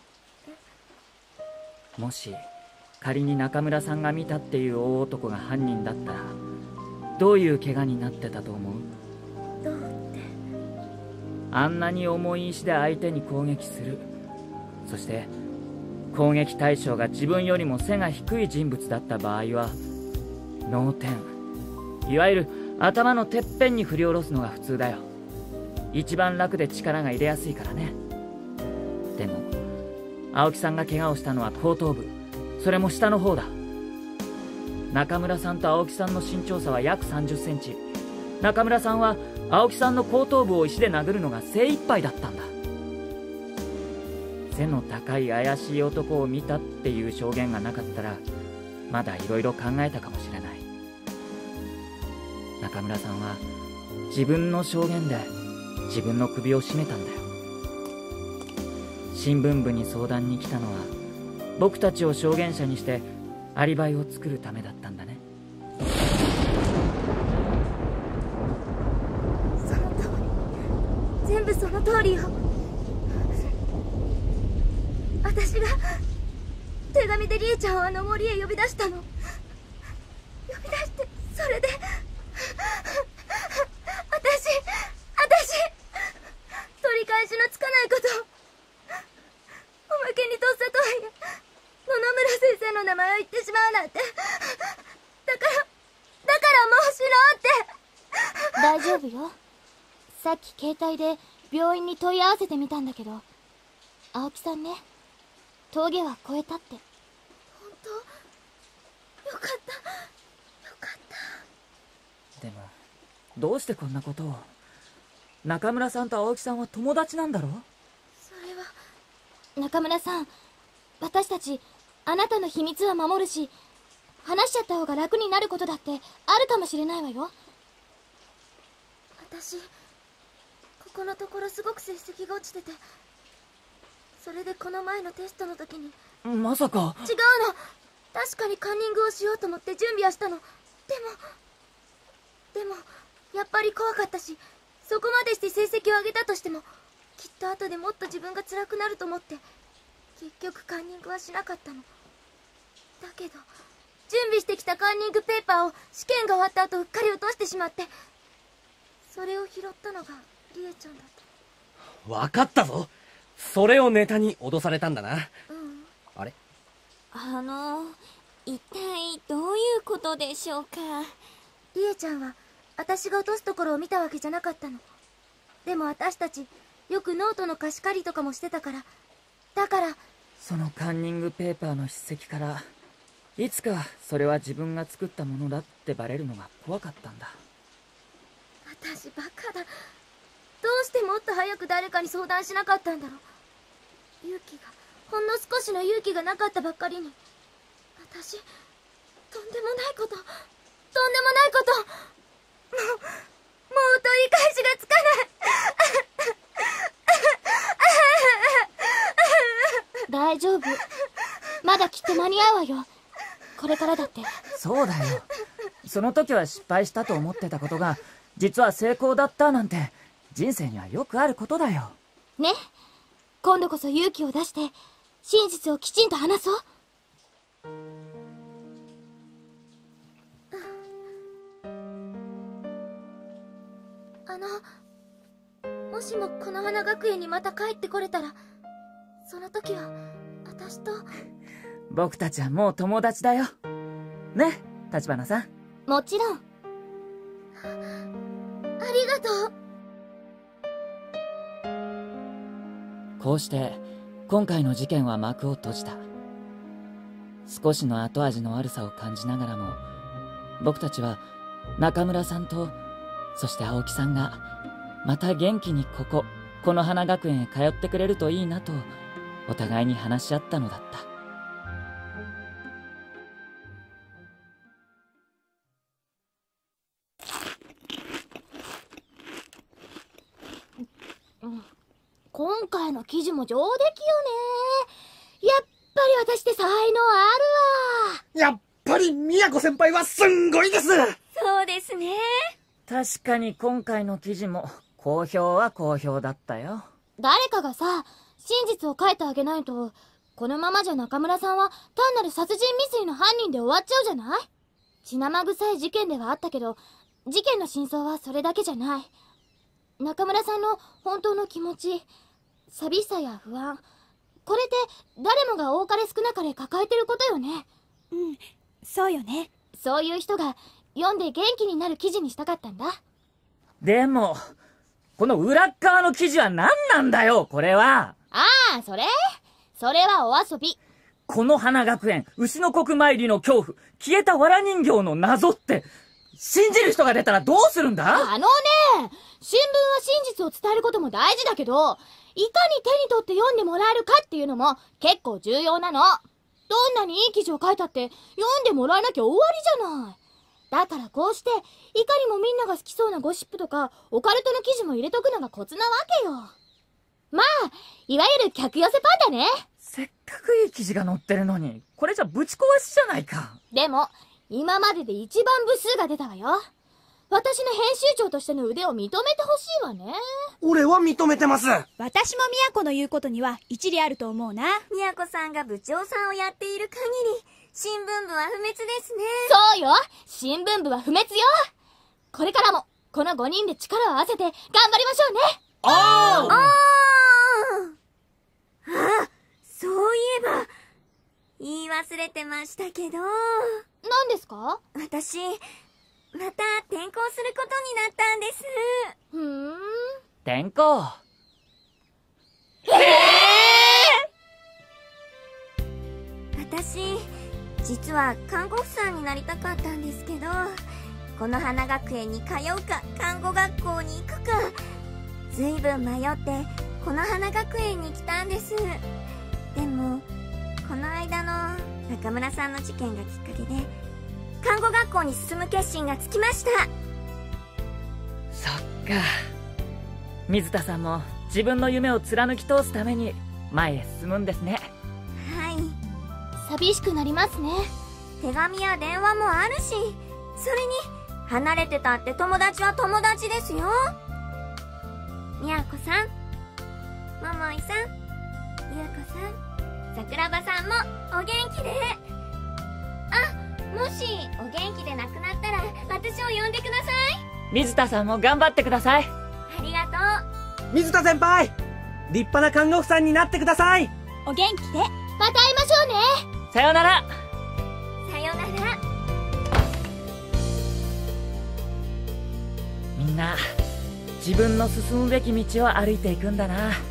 S2: もし仮に中村さんが見たっていう大男が犯人だったらどういう怪我になってたと思う？
S6: どうって？
S2: あんなに重い石で相手に攻撃する、そして攻撃対象が自分よりも背が低い人物だった場合は脳天、いわゆる頭のてっぺんに振り下ろすのが普通だよ。一番楽で力が入れやすいからね。でも青木さんが怪我をしたのは後頭部、それも下の方だ。中村さんと青木さんの身長差は約さんじゅっセンチ。中村さんは青木さんの後頭部を石で殴るのが精一杯だったんだ。背の高い怪しい男を見たっていう証言がなかったらまだいろいろ考えたかもしれない。中村さんは自分の証言で自分の首を絞めたんだよ。新聞部に相談に来たのは僕たちを証言者にしてアリバイを作るためだったんだね。
S6: その通り、全部その通りよ。私が手紙でりえちゃんをあの森へ呼び出したの。呼び出して、それで私私取り返しのつかないことを、おまけにとっさとはいえ野々村先生の名前を言ってしまうなんて。だからだからもう死のうって。
S1: 大丈夫よ。さっき携帯で病院に問い合わせてみたんだけど、青木さんね、峠は越えたって。
S6: 本当？よかったよかった。
S2: でもどうしてこんなことを？中村さんと青木さんは友達なんだろ？
S6: それは。
S1: 中村さん、私たちあなたの秘密は守るし、話しちゃった方が楽になることだってあるかもしれないわよ。
S6: 私ここのところすごく成績が落ちてて、それでこの前のテストの時に。
S2: まさか。
S6: 違うの。確かにカンニングをしようと思って準備はしたの。でもでもやっぱり怖かったし、そこまでして成績を上げたとしてもきっと後でもっと自分が辛くなると思って結局カンニングはしなかったの。だけど準備してきたカンニングペーパーを試験が終わった後うっかり落としてしまって、 それを拾ったのがリエちゃんだと。
S5: わかったぞ。それをネタに脅されたんだな。
S6: うん。
S5: あれ？
S8: あの一体どういうことでしょうか。
S6: リエちゃんは私が落とすところを見たわけじゃなかったの。でも私たちよくノートの貸し借りとかもしてたから。だから。
S2: そのカンニングペーパーの筆跡からいつかそれは自分が作ったものだってバレるのが怖かったんだ。
S6: 私バカだ。どうしてもっと早く誰かに相談しなかったんだろう。勇気がほんの少しの勇気がなかったばっかりに。私とんでもないこととんでもないこともうもう取り返しがつかない
S1: 大丈夫。まだきっと間に合うわよ。これからだって。
S2: そうだよ。その時は失敗したと思ってたことが実は成功だったなんて人生にはよくあることだよ。
S1: ね。今度こそ勇気を出して真実をきちんと話そう。
S6: あの、もしもこの花学園にまた帰ってこれたら、その時は私と。
S2: 僕たちはもう友達だよ。ね、橘さん。
S1: もちろん。
S6: ありがと
S2: う。こうして今回の事件は幕を閉じた。少しの後味の悪さを感じながらも、僕たちは中村さんとそして青木さんがまた元気にこここの花学園へ通ってくれるといいなとお互いに話し合ったのだった。
S1: 今回の記事も上出来よね。やっぱり私って才能あ
S5: るわ。やっぱり宮子先輩はすんごいです。
S8: そうですね。
S2: 確かに今回の記事も好評は好評だったよ。
S1: 誰かがさ、真実を書いてあげないと、このままじゃ中村さんは単なる殺人未遂の犯人で終わっちゃうじゃない？血生臭い事件ではあったけど、事件の真相はそれだけじゃない。中村さんの本当の気持ち、寂しさや不安、これって誰もが多かれ少なかれ抱えてることよね。
S4: うん、そうよね。
S1: そういう人が読んで元気になる記事にしたかったんだ。
S2: でもこの裏っ側の記事は何なんだよ、これは。
S1: ああ、それそれはお遊び。
S2: この花学園、牛の国参りの恐怖、消えた藁人形の謎って、信じる人が出たらどうするんだ？
S1: あのね、新聞は真実を伝えることも大事だけど、いかに手に取って読んでもらえるかっていうのも結構重要なの。どんなにいい記事を書いたって読んでもらえなきゃ終わりじゃない。だからこうして、いかにもみんなが好きそうなゴシップとかオカルトの記事も入れとくのがコツなわけよ。まあ、いわゆる客寄せパンだね。
S2: せっかくいい記事が載ってるのに、これじゃぶち壊しじゃないか。
S1: でも、今までで一番部数が出たわよ。私の編集長としての腕を認めてほしいわね。
S5: 俺は認めてます。
S4: 私も宮子の言うことには一理あると思うな。
S8: 宮子さんが部長さんをやっている限り、新聞部は不滅ですね。
S1: そうよ、新聞部は不滅よ。これからもこのごにんで力を合わせて頑張りましょうね。
S5: あ
S8: ああ、そういえば言い忘れてましたけど。
S1: 何ですか？
S8: 私また転校することになったんです。
S1: ふーん。
S2: 転校？
S8: ええー、私実は看護婦さんになりたかったんですけど、この花学園に通うか看護学校に行くかずいぶん迷ってこの花学園に来たんです。でもこの間の中村さんの事件がきっかけで看護学校に進む決心がつきました。
S2: そっか。水田さんも自分の夢を貫き通すために前へ進むんですね。
S8: はい。
S1: 寂しくなりますね。
S8: 手紙や電話もあるし、それに離れてたって友達は友達ですよ。みやこさん、桃井さん、ゆうこさん、桜庭さんもお元気で。あ、もしお元気でなくなったら私を呼んでください。
S2: 水田さんも頑張ってください。
S6: ありがと
S5: う。水田先輩、立派な看護婦さんになってください。
S4: お元気で。
S1: また会いましょうね。
S2: さよなら。
S6: さよなら。
S2: みんな自分の進むべき道を歩いていくんだな。うん。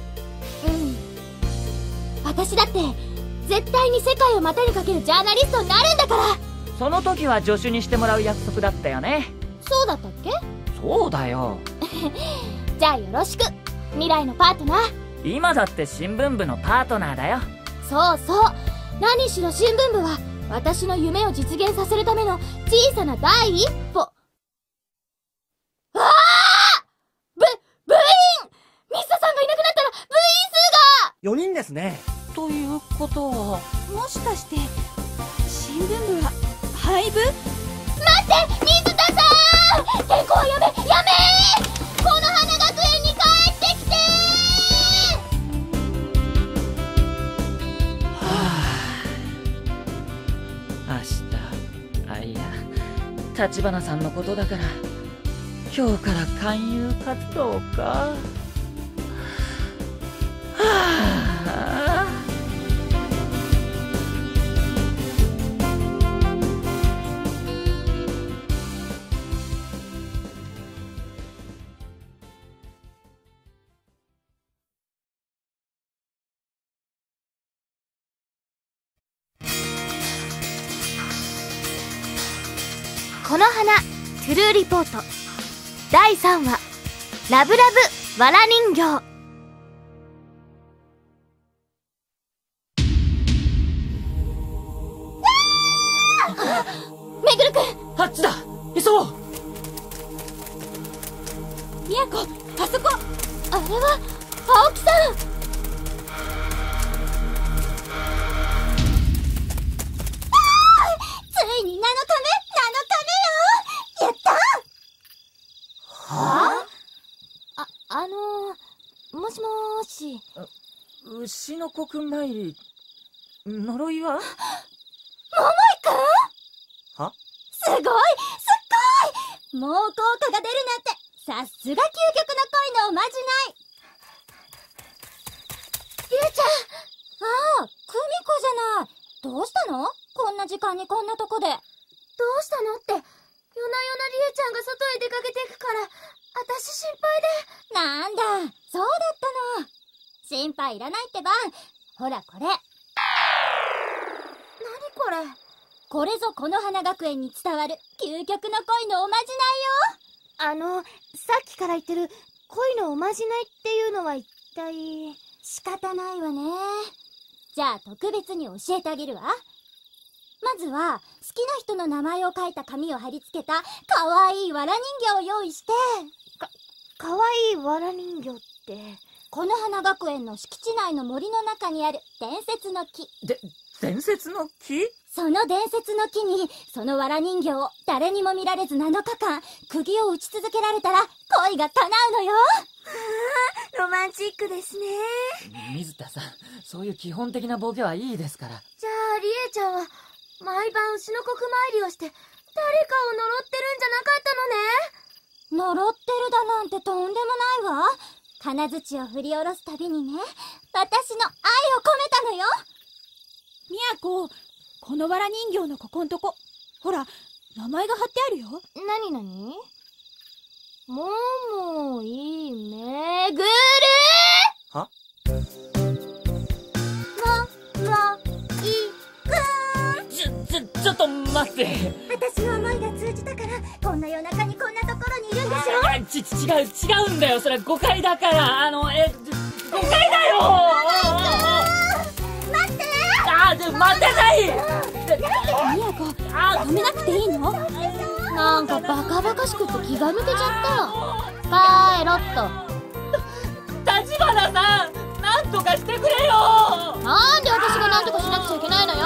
S1: 私だって絶対に世界を股にかけるジャーナリストになるんだから。
S2: その時は助手にしてもらう約束だったよね。
S1: そうだったっけ？
S2: そうだよ。
S1: じゃあよろしく、未来のパートナー。
S2: 今だって新聞部のパートナーだよ。
S1: そうそう。何しろ新聞部は私の夢を実現させるための小さな第一歩。ああ！部、部員！ミスタさんがいなくなったら部員数が
S5: よにんですね。
S2: ということは、
S4: もしかして新聞部は廃部？
S1: 待って、水田さん！転校はやめ、やめー！この花学園に帰ってきてー！
S2: はぁ、明日、あ、いや、立花さんのことだから、今日から勧誘活動か。はぁ。
S1: この花トゥルーリポートだいさんわ、ラブラブわら人形。めぐるくん、
S2: あっちだ、急ごう。
S4: みやこ、あそこ。
S1: あれは青木さん。
S4: ついに名のため、名のためよ。やった
S1: はあ。あ、あのー、もしもーし。
S2: 牛の子くん参り、呪いは？
S1: 桃井くん？
S3: は？
S4: すごい、すっごい。もう効果が出るなんて、さすが究極の恋のおまじない。
S1: りゅうちゃん。
S4: ああ、久美子じゃない。どうしたの？こんな時間にこんなとこで。
S6: どうしたのって、夜な夜なりえちゃんが外へ出かけていくから、私心配で。
S4: なんだ、そうだったの。心配いらないってば。ほらこれ。
S6: 何これ？
S4: これぞこの花学園に伝わる究極の恋のおまじ
S1: あの、さっきから言ってる恋のおまじないっていうのは一体。
S4: ないよ。仕方ないわね。じゃあ特別に教えてあげるわ。まずは、好きな人の名前を書いた紙を貼り付けた、かわいいわら人形を用意して。
S1: か、かわいいわら人形って。
S4: この花学園の敷地内の森の中にある伝説の木。
S2: で、伝説の木？
S4: その伝説の木に、そのわら人形を誰にも見られずなのかかん、釘を打ち続けられたら、恋が叶うのよ。
S6: ロマンチックですね。
S2: 水田さん、そういう基本的なボケはいいですから。
S6: じゃあ、りえちゃんは、毎晩牛の国参りをして、誰かを呪ってるんじゃなかったのね。
S4: 呪ってるだなんてとんでもないわ。金槌を振り下ろすたびにね、私の愛を込めたのよ。みやこ、このわら人形のここんとこ、ほら、名前が貼ってあるよ。
S1: なになに？ももいめぐる
S3: は？
S4: も、も、いくん。
S2: ちょ、ちょ、ちょっと待って。
S4: 私の思いが通じたから、こんな夜中にこんなところにいるんでしょ。
S2: あ、ち、違う、違うんだよ。それは誤解だから。あの、え、誤解だよ。
S4: 待って。
S2: あ、で、待てない。
S4: みやこ、止めなくていいの？
S1: なんかバカバカしくて気が抜けちゃった。帰ろっと。
S2: 立花さん、なんとかしてくれよ。
S1: なんで私がなんとかしなくちゃいけないのよ。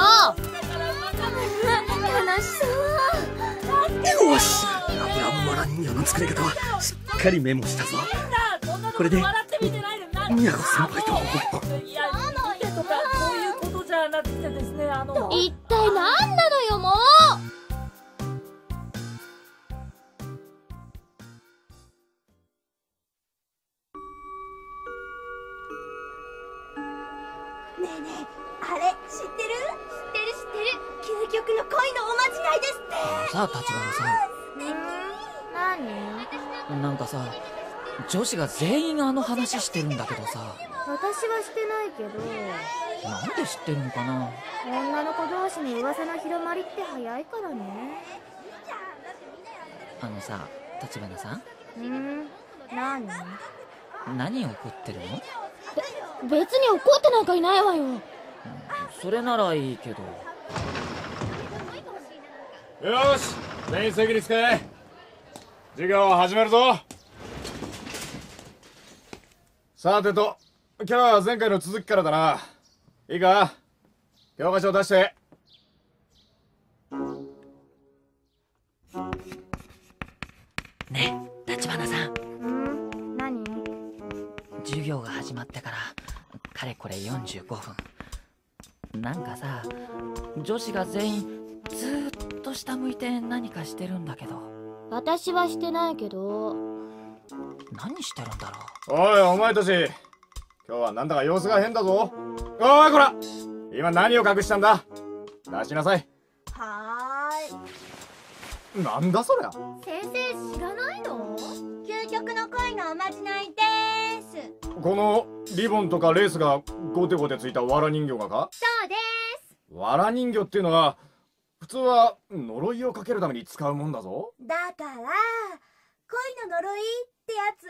S6: 楽しそう。
S5: よし、ラブラブわら人形の作り方はしっかりメモしたぞ。これでみやこ先輩と。
S2: いや、見てとかそういうことじゃなくてですね、あの。
S1: 一体何なのよもう。
S4: えねえ、あれ知ってる？知ってる知ってる。究極の恋のおまじないですって。
S2: さあ、立花さ
S1: 何？
S2: ん。なんかさ、女子が全員あの話してるんだけどさ。
S1: 私はしてないけど。
S2: なんで知ってるのかな。
S1: 女の子同士に噂の広まりって早いからね。
S2: あのさ、立花さん。
S1: うん、何？
S2: 何怒ってるの？
S1: べ、別に怒ってなんかいないわよ。
S2: それならいいけど。
S3: よーし、全員席につけ。授業を始めるぞ。さてと、今日は前回の続きからだな。いいか、教科書を出して。
S2: ねえ、立花さん。
S1: うん？何？
S2: 授業が始まってからかれこれよんじゅうごふん。なんかさ、女子が全員ずーっと下向いて何かしてるんだけど。
S1: 私はしてないけど。
S2: 何してるんだろ
S3: う。おい、お前たち、今日はなんだか様子が変だぞ。おい、こら、今何を隠したんだ。出しなさい。
S4: は
S3: ーい。なんだそりゃ。
S6: 先生知らないの？
S4: 究極の恋のおまじないです。
S3: このリボンとかレースがゴテゴテついた藁人形がか？
S6: そうです。
S3: 藁人形っていうのは普通は呪いをかけるために使うもんだぞ。
S6: だから恋の呪いってやつ？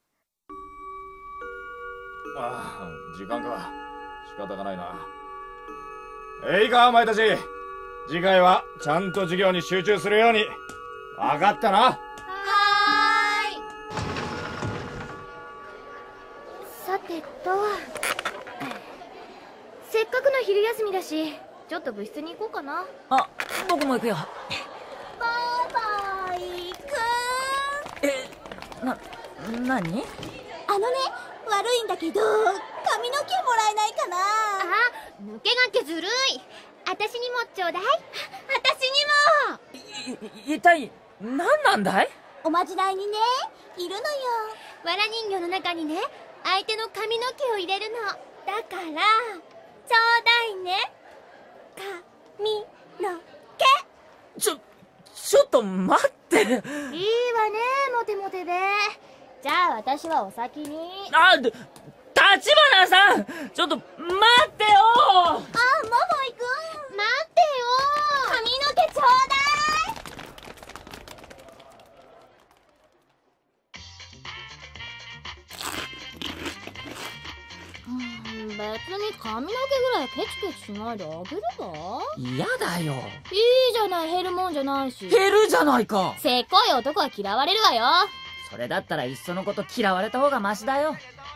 S3: ああ、時間か。仕方がないな。えいか、お前たち。次回はちゃんと授業に集中するように。わかったな。
S6: はーい。
S1: さてと、せっかくの昼休みだし、ちょっと部室に行こうかな。
S2: あ、僕も行くよ。
S4: バーバイくん。
S2: え、な、何？
S4: あのね、悪いんだけど髪の毛もらえないかな。
S1: あ、抜け駆けずるい。私にもちょうだい。
S4: 私にも。
S2: い、一体何なんだい？
S4: おまじないにね、いるのよ。
S1: わら人形の中にね、相手の髪の毛を入れるの。
S4: だからちょうだいね、髪の毛。
S2: ちょ、ちょっと待って。いいわね、
S1: モテモテで。じゃあ私はお先に。
S2: あ、立花さん、ちょっと待ってよ。
S4: あ、ももいくん、待ってよ。髪の毛ちょうだい。
S1: 別に髪の毛ぐらいケチケチしないであげれば？
S2: 嫌だよ。
S1: いいじゃない、減るもんじゃないし。
S2: 減るじゃないか。
S1: せっこい男は嫌われるわよ。
S2: それだったらいっそのこと嫌われた方がマシだよ。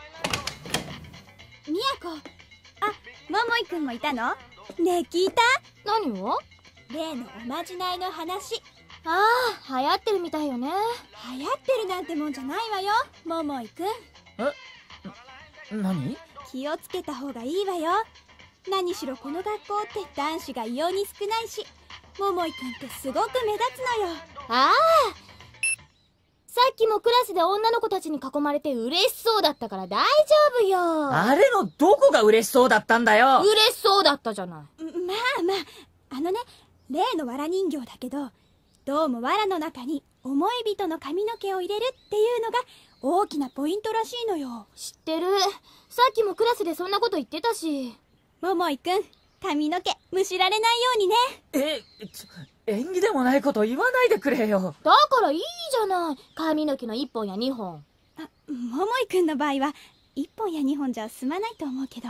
S4: みやこ、あ、ももいくんもいたの？ねえ、聞いた？
S1: 何を？
S4: 例のおまじないの話。
S1: ああ、流行ってるみたいよね。
S4: 流行ってるなんてもんじゃないわよ、ももいくん。
S2: え？何？
S4: 気をつけた方がいいわよ。何しろこの学校って男子が異様に少ないし、桃井くんってすごく目立つのよ。
S1: ああ、さっきもクラスで女の子たちに囲まれて嬉しそうだったから大丈夫よ。
S2: あれのどこが嬉しそうだったんだよ。
S1: 嬉しそうだったじゃない。
S4: まあまあ、あのね、例の藁人形だけど、どうも藁の中に思い人の髪の毛を入れるっていうのが大きなポイントらしいのよ。
S1: 知ってる。さっきもクラスでそんなこと言ってたし。
S4: 桃井くん、髪の毛むしられないようにね。
S2: え、ちょ、縁起でもないこと言わないでくれよ。
S1: だからいいじゃない、髪の毛のいっぽんやにほん。
S4: あ、桃井くんの場合はいっぽんやにほんじゃ済まないと思うけど。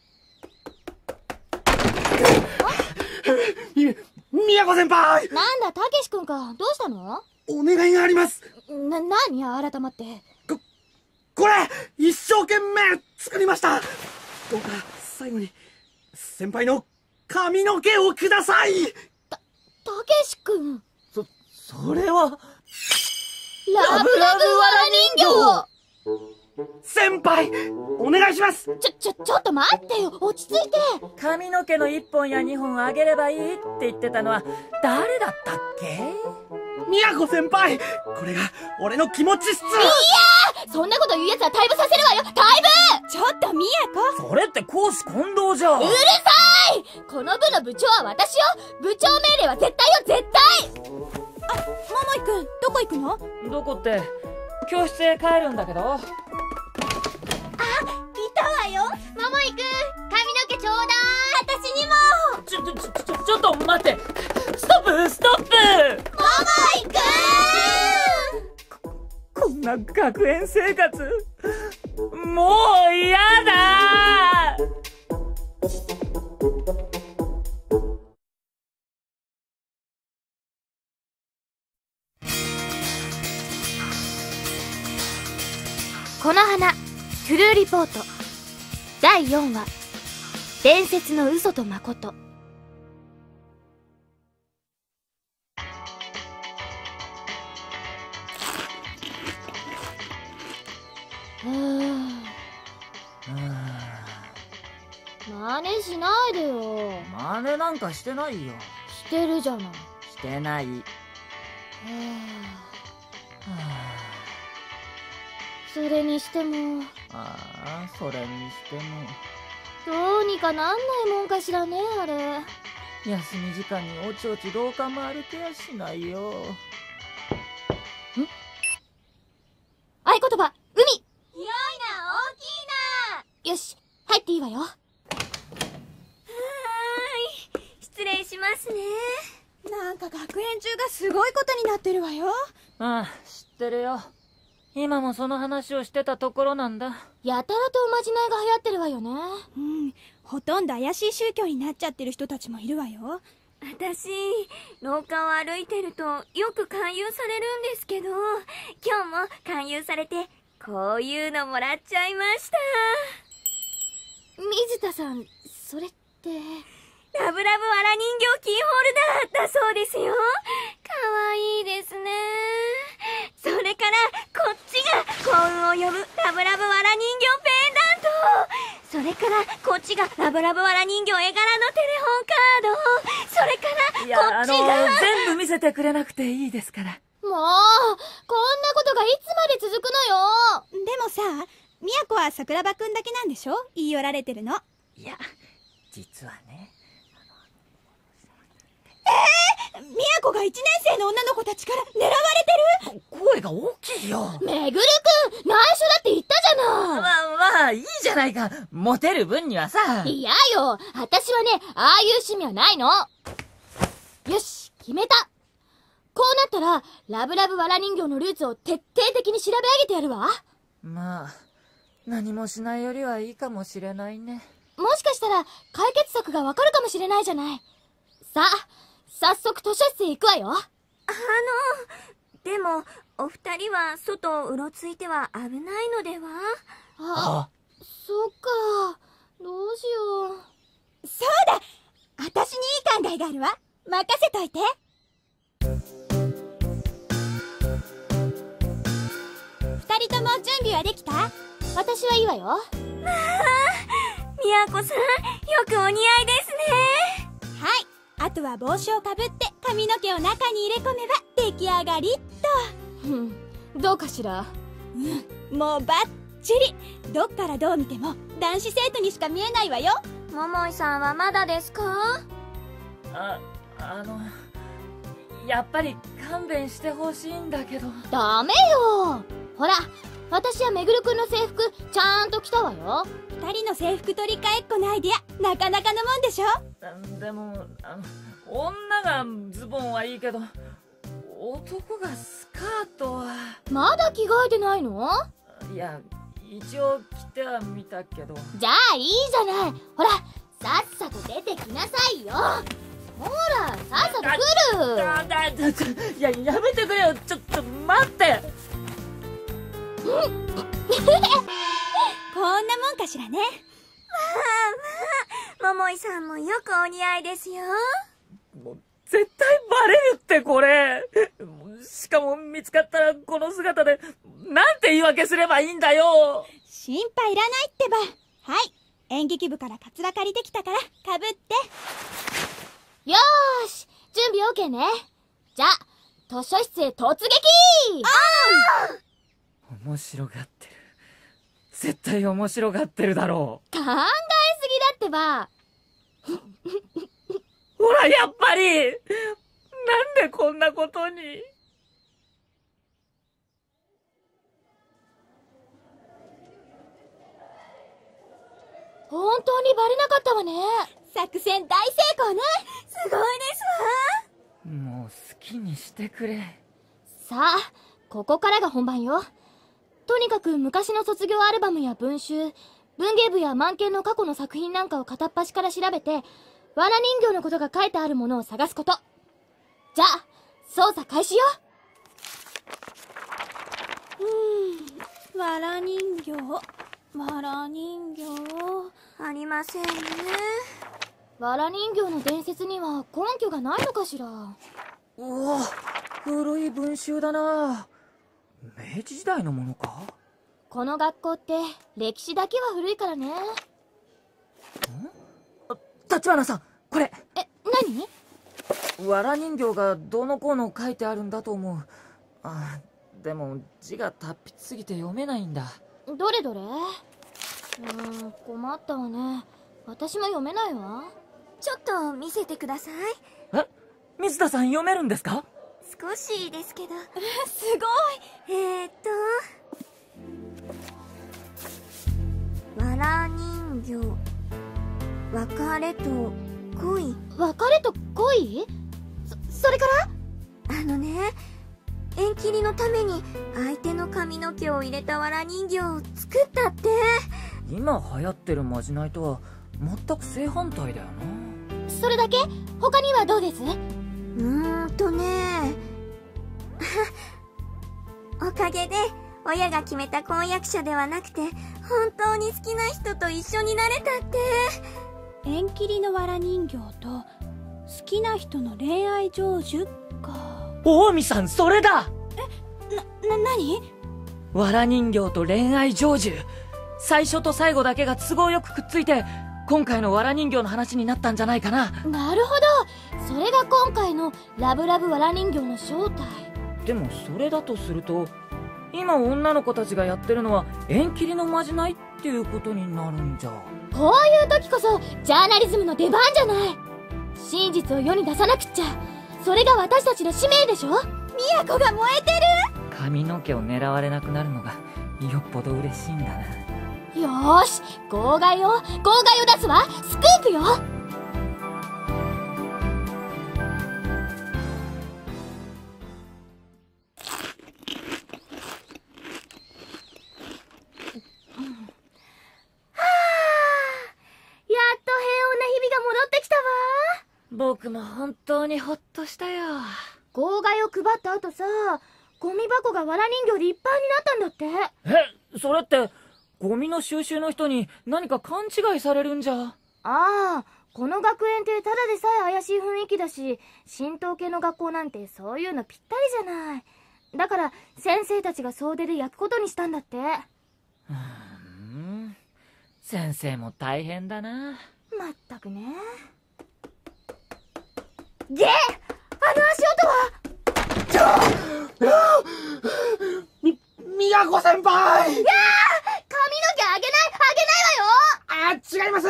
S5: み、宮子先輩。
S1: なんだ、たけし君か。どうしたの？
S5: お願いがあります。
S1: な、なに改まって。
S5: こ、これ一生懸命作りました。どうか最後に先輩の髪の毛をください。
S1: た、たけし君。
S2: そ、それはラブ
S1: ラブわら人形。
S5: 先輩お願いします。
S1: ちょ、ちょ、ちょっと待ってよ、落ち着いて。
S2: 髪の毛のいっぽんやにほんあげればいいって言ってたのは誰だったっけ？
S5: 宮子先輩、これが俺の気持ちっす。いや
S1: ーそんなこと言う奴は退部させるわよ。退部！
S4: ちょっとみやこ。
S2: それって公私混同じゃん。
S1: うるさい！この部の部長は私よ。部長命令は絶対よ、絶対！
S4: あ、桃井くん、どこ行くの？
S2: どこって、教室へ帰るんだけど。あ、い
S1: たわよ。桃井くん、髪の毛ちょうだい。私にも。
S2: ちょ、ちょ、ちょ、ちょっと待って。ストップストップ
S1: 桃井く
S2: ん！こんな学園生活、もう嫌だー！
S1: この花、トゥルーリポートだいよんわ、伝説の嘘と誠。はぁ、真似しないでよ。
S2: 真似なんかしてないよ。
S1: してるじゃない。
S2: してない。は
S1: ぁ、はぁ、それにしても、
S2: ああ、それにしても
S1: どうにかなんないもんかしらね、あれ。
S2: 休み時間におちおち廊下も歩けやしないよ。ん？
S1: 合言葉、海！
S6: 広いな、大きいな。
S1: よし、入っていいわよ。は
S6: ーい、失礼しますね。
S4: なんか学園中がすごいことになってるわよ。
S2: ああ、知ってるよ。今もその話をしてたところなんだ。
S1: やたらとおまじないが流行ってるわよね。
S4: うん、ほとんど怪しい宗教になっちゃってる人たちもいるわよ。
S6: 私、廊下を歩いてるとよく勧誘されるんですけど、今日も勧誘されて、こういうのもらっちゃいました。
S1: 水田さん、それって。
S6: ラブラブわら人形キーホルダーだそうですよ。かわいいですね。それから、こっちが幸運を呼ぶラブラブわら人形ペンダント。それから、こっちがラブラブわら人形絵柄のテレホンカード。それから、
S2: いや、
S6: こっちが。
S2: あの、全部見せてくれなくていいですから。
S1: もう、こんなことがいつまで続くのよ。
S4: でもさ、みやこは桜庭くんだけなんでしょ？言い寄られてるの。
S2: いや、実はね。
S4: えー、みやこが一年生の女の子たちから狙われてる？
S2: 声が大きいよ。
S1: めぐるくん、内緒だって言ったじゃない。
S2: まあまあ、いいじゃないか。モテる分にはさ。
S1: いやよ、私はね、ああいう趣味はないの。よし、決めた。こうなったら、ラブラブわら人形のルーツを徹底的に調べ上げてやるわ。
S2: まあ、何もしないよりはいいかもしれないね。
S1: もしかしたら、解決策がわかるかもしれないじゃない。さあ、早速図書室へ行くわよ。あの、
S6: でも、お二人は外をうろついては危ないのでは？
S1: あ、そっか。どうしよ
S4: う。そうだ！私にいい考えがあるわ。任せといて。二人とも準備はできた？
S1: 私はいいわよ。まあ、
S6: みやこさん、よくお似合いですね。
S4: はい。あとは帽子をかぶって髪の毛を中に入れ込めば出来上がりっと。
S1: うん、どうかしら。
S4: うん、もうバッチリ。どっからどう見ても男子生徒にしか見えないわよ。
S6: 桃井さんはまだですか？
S2: あ、あの、やっぱり勘弁してほしいんだけど。
S1: ダメよ。ほら、私はめぐるくんの制服ちゃんと着たわよ。
S4: 二人の制服取り替えっこのアイデア、なかなかのもんでしょ？
S2: でも、あの、女がズボンはいいけど、男がスカートは。
S1: まだ着替えてないの？
S2: いや、一応着てはみたけど。
S1: じゃあいいじゃない。ほら、さっさと出てきなさいよ。ほら、さっさと来る。
S2: だ、だ、だ、いや、やめてくれよ。ちょっと待って。
S4: こんなもんかしらね。ま
S6: あまあ、桃井さんもよくお似合いですよ。
S2: もう絶対バレるってこれ。しかも見つかったらこの姿でなんて言い訳すればいいんだよ。
S4: 心配いらないってば。はい、演劇部からカツラ借りてきたからかぶって。
S1: よーし、準備 OK ね。じゃあ図書室へ突撃。
S6: ああ、
S2: 面白がってる。絶対面白がってるだろう。
S1: 考えすぎだってば。
S2: ほら、やっぱりなんでこんなことに。
S1: 本当にバレなかったわね。
S4: 作戦大成功ね。
S8: すごいですわ。
S2: もう好きにしてくれ。
S1: さあ、ここからが本番よ。とにかく昔の卒業アルバムや文集、文芸部や満研の過去の作品なんかを片っ端から調べて、わら人形のことが書いてあるものを探すこと。じゃあ、捜査開始よ。
S4: うーん、わら人形、わら人形。
S8: ありませんね。
S1: わら人形の伝説には根拠がないのかしら。
S2: うわ、古い文集だな。明治時代のものか。
S1: この学校って歴史だけは古いからね。ん？
S2: 立花さん、これ。
S1: え、何？
S2: わら人形がどうのこうの書いてあるんだと思う。あ、でも字が達筆すぎて読めないんだ。
S1: どれどれ？うーん、困ったわね。私も読めないわ。
S8: ちょっと見せてください。
S2: え、水田さん読めるんですか？
S8: 少しですけど。
S4: すごい。
S8: えーっとわら人形、別れと恋。
S1: 別れと恋？そ、それから？
S8: あのね、縁切りのために相手の髪の毛を入れたわら人形を作ったって。
S2: 今流行ってるまじないとは全く正反対だよな。
S1: それだけ？他にはどうです？
S8: うーんとねおかげで親が決めた婚約者ではなくて、本当に好きな人と一緒になれたって。
S4: 縁切りのわら人形と好きな人の恋愛成就か。
S2: 近江さん、それだ。
S4: え、な、な、なに？
S2: わら人形と恋愛成就。最初と最後だけが都合よくくっついて、今回のわら人形の話になったんじゃないかな。
S1: なるほど。それが今回のラブラブわら人形の正体。
S2: でもそれだとすると、今女の子たちがやってるのは縁切りのまじないっていうことになるんじゃ。
S1: こういう時こそジャーナリズムの出番じゃない。真実を世に出さなくっちゃ。それが私たちの使命でしょ。
S4: 宮子が燃えてる。
S2: 髪の毛を狙われなくなるのがよっぽど嬉しいんだな。
S1: よーし、号外を号外を出すわ。スクープよ。
S2: 僕も本当にほっとしたよ。
S1: 号外を配った後さ、ゴミ箱がわら人形でいっぱいになったんだって。
S2: え、それってゴミの収集の人に何か勘違いされるんじゃ。
S1: ああ、この学園ってただでさえ怪しい雰囲気だし、神道系の学校なんてそういうのぴったりじゃない。だから先生たちが総出で焼くことにしたんだって。
S2: ふーん、先生も大変だな。
S1: まったくね。で、あの足音は？
S5: み、宮子先輩！いやー！
S1: 髪の毛あげないあげないわよ！
S5: あ、違います！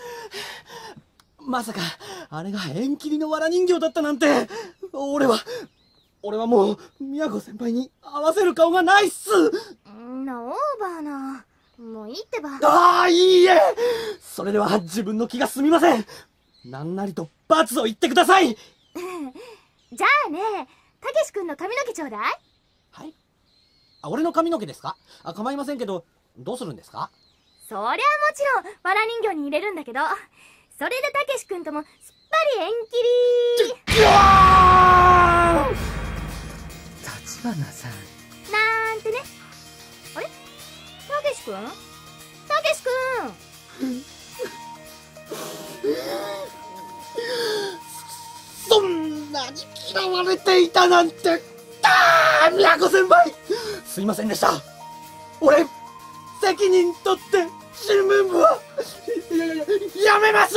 S5: まさか、あれが縁切りのわら人形だったなんて、俺は、俺はもう、宮子先輩に合わせる顔がないっす！
S1: んな、オーバーな。もういいってば。
S5: ああ、いいえ！それでは自分の気が済みません。なんなりと罰を言ってください。
S1: じゃあね、たけし君の髪の毛ちょうだい。
S5: はい。あ、俺の髪の毛ですか？あ、構いませんけど、どうするんですか？
S1: そりゃもちろん、わら人形に入れるんだけど、それでたけし君ともすっぱり縁切り。
S5: うわー！
S2: 立花さん。
S1: なんてね。あれ？たけし君？たけし君！
S5: そんなに嫌われていたなんて。あー、宮子先輩、すいませんでした。俺、責任取って新聞部はややややめます。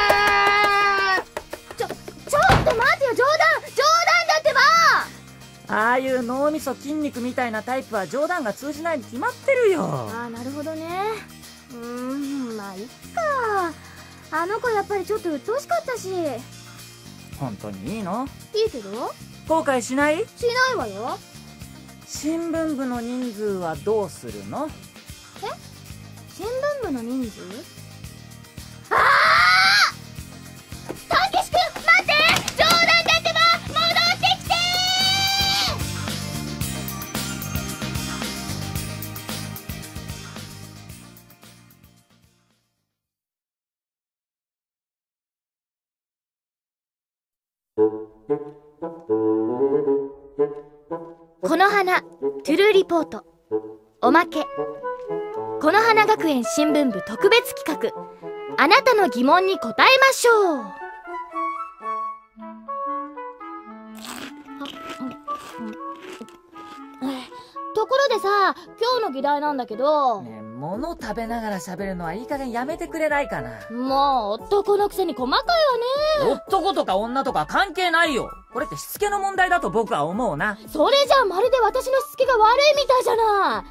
S1: ちょちょっと待ってよ。冗談冗談だってば。
S2: ああいう脳みそ筋肉みたいなタイプは冗談が通じないに決まってるよ。
S1: ああ、なるほどね。うーん、まあいっか。あの子やっぱりちょっと鬱陶しかったし。
S2: 本当にいいの？
S1: いいけど。
S2: 後悔しない？
S1: しないわよ。
S2: 新聞部の人数はどうするの？
S1: え？新聞部の人数？ああ！たけし君、待って！冗談だってば！戻ってきてこの花トゥルーリポートおまけ。この花学園新聞部特別企画、あなたの疑問に答えましょう。ところでさ、今日の議題なんだけど、
S2: ねえ、物食べながら喋るのはいい加減やめてくれないかな。
S1: もう男のくせに細かいわね。
S2: 男とか女とか関係ないよ。これってしつけの問題だと僕は思うな。
S1: それじゃあまるで私のしつけが悪いみたいじゃない。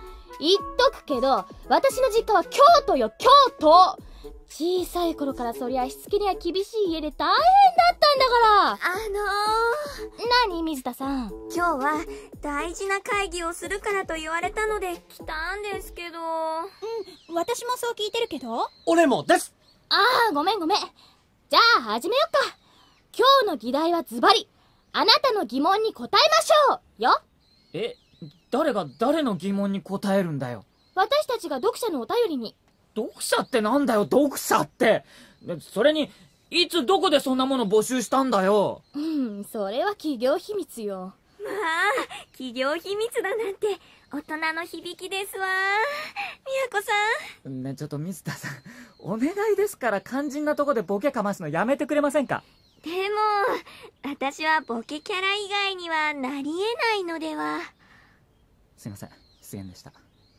S1: 言っとくけど、私の実家は京都よ、京都。小さい頃からそりゃしつけには厳しい家で大変だったんだから。
S8: あの
S1: ー、何水田さん。
S8: 今日は大事な会議をするからと言われたので来たんですけど。
S4: うん、私もそう聞いてるけど。
S5: 俺もです。
S1: ああ、ごめんごめん。じゃあ始めよっか。今日の議題はズバリ、あなたの疑問に答えましょうよ。
S2: え、誰が誰の疑問に答えるんだよ。
S1: 私たちが読者のお便りに。
S2: 読者ってなんだよ、読者って。それに、いつどこでそんなもの募集したんだよ。
S1: うん、それは企業秘密よ。
S8: まあ、企業秘密だなんて大人の響きですわ。みやこさ
S2: ん。ね、ちょっとミスターさん、お願いですから肝心なとこでボケかますのやめてくれませんか？
S8: でも、私はボケキャラ以外にはなり得ないのでは。
S2: すいません、失言でした。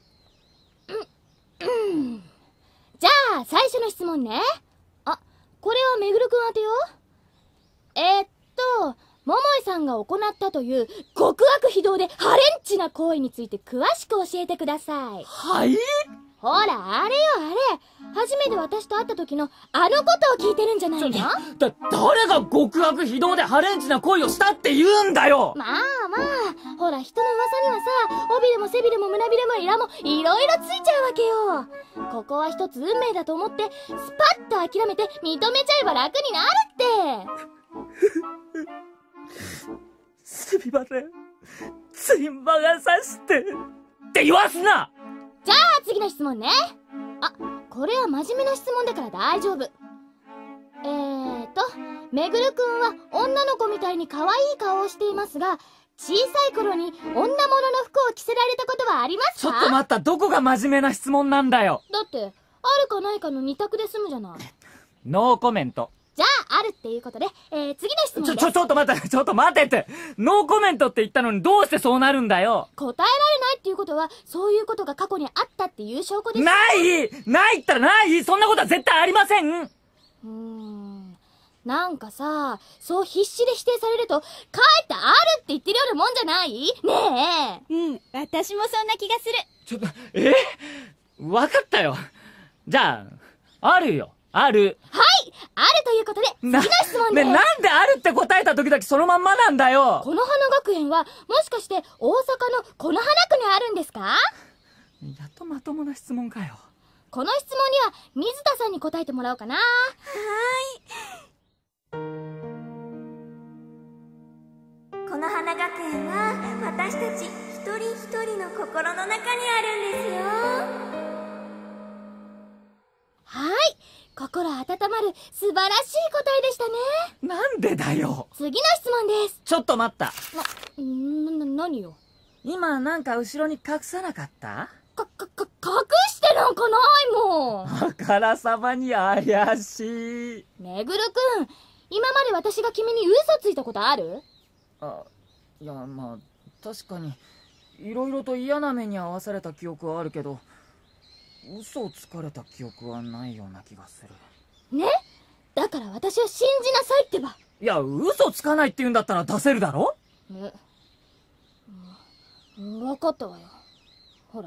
S1: うん、うん。じゃあ、最初の質問ね。あ、これはめぐるくん宛てよ。えー、っと、桃井さんが行ったという極悪非道でハレンチな行為について詳しく教えてください。
S2: はい？
S1: ほら、あれよあれ。初めて私と会った時のあのことを聞いてるんじゃないの？だ、
S2: 誰が極悪非道でハレンチな行為をしたって言うんだよ。
S1: まあまあ、ほら人の噂にはさ、帯でも背びれも胸びれもイラもいろいろついちゃうわけよ。ここは一つ運命だと思ってスパッと諦めて認めちゃえば楽になるって。
S2: すみません。つい魔が差してって言わすな。
S1: じゃあ次の質問ね。あ、これは真面目な質問だから大丈夫。えーと、めぐるくんは女の子みたいに可愛い顔をしていますが、小さい頃に女物の服を着せられたことはありますか？
S2: ちょっと待った、どこが真面目な質問なんだよ。
S1: だって、あるかないかの二択で済むじゃない。
S2: ノーコメント。
S1: じゃあ、あるっていうことで、えー、次の質問です。
S2: ちょ、ちょ、ちょっと待って、ちょっと待ってって。ノーコメントって言ったのにどうしてそうなるんだよ。
S1: 答えられないっていうことは、そういうことが過去にあったっていう証拠です。
S2: ないないったらないそんなことは絶対ありません。う
S1: ーん。なんかさ、そう必死で否定されると、かえってあるって言ってるようなもんじゃないね
S4: え。うん、私もそんな気がする。
S2: ちょっと、えわかったよ。じゃあ、あるよ。ある。
S1: はい、あるということで、次の質問です。
S2: ね、なんであるって答えた時だけそのまんまなんだよ。
S1: この花学園は、もしかして大阪のこの花区にあるんですか？
S2: やっとまともな質問かよ。
S1: この質問には水田さんに答えてもらおうかな。は
S8: ーい。この花学園は私たち一人一人の心の中にあるんですよ。
S1: はい、心温まる素晴らしい答えでしたね。
S2: なんでだよ。
S1: 次の質問です。
S2: ちょっと待った。
S1: な、な、な、何よ。
S2: 今なんか後ろに隠さなかった？
S1: か、か、か、隠してなんかないもん。
S2: あからさまに怪しい。
S1: めぐるくん、今まで私が君に嘘ついたことある？
S2: あ、いや、まあ、確かに、いろいろと嫌な目に遭わされた記憶はあるけど、嘘をつかれた記憶はないような気がする。
S1: ね？だから私を信じなさいってば。
S2: いや、嘘つかないって言うんだったら出せるだろ？
S1: え、 かったわよ。ほら。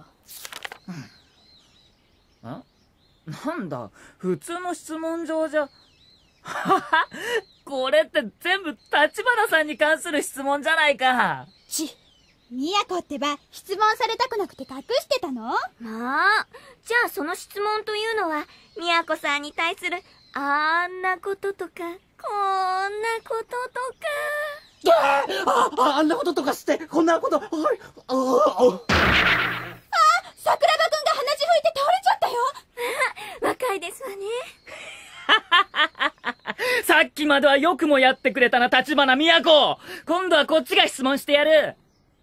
S2: うん。ん？なんだ、普通の質問状じゃ。はは、これって全部立花さんに関する質問じゃないか。
S4: ち、みやこってば質問されたくなくて隠してたの？
S8: まあ、じゃあその質問というのは、みやこさんに対するあんなこととか、こんなこととか。
S5: ああ、あんなこととかして、こんなこと、はい、ああ、あ、
S4: 桜庭くんが鼻血吹いて倒れちゃったよ。
S8: 若いですわね。
S2: さっきまではよくもやってくれたな、立花美也子。今度はこっちが質問してやる。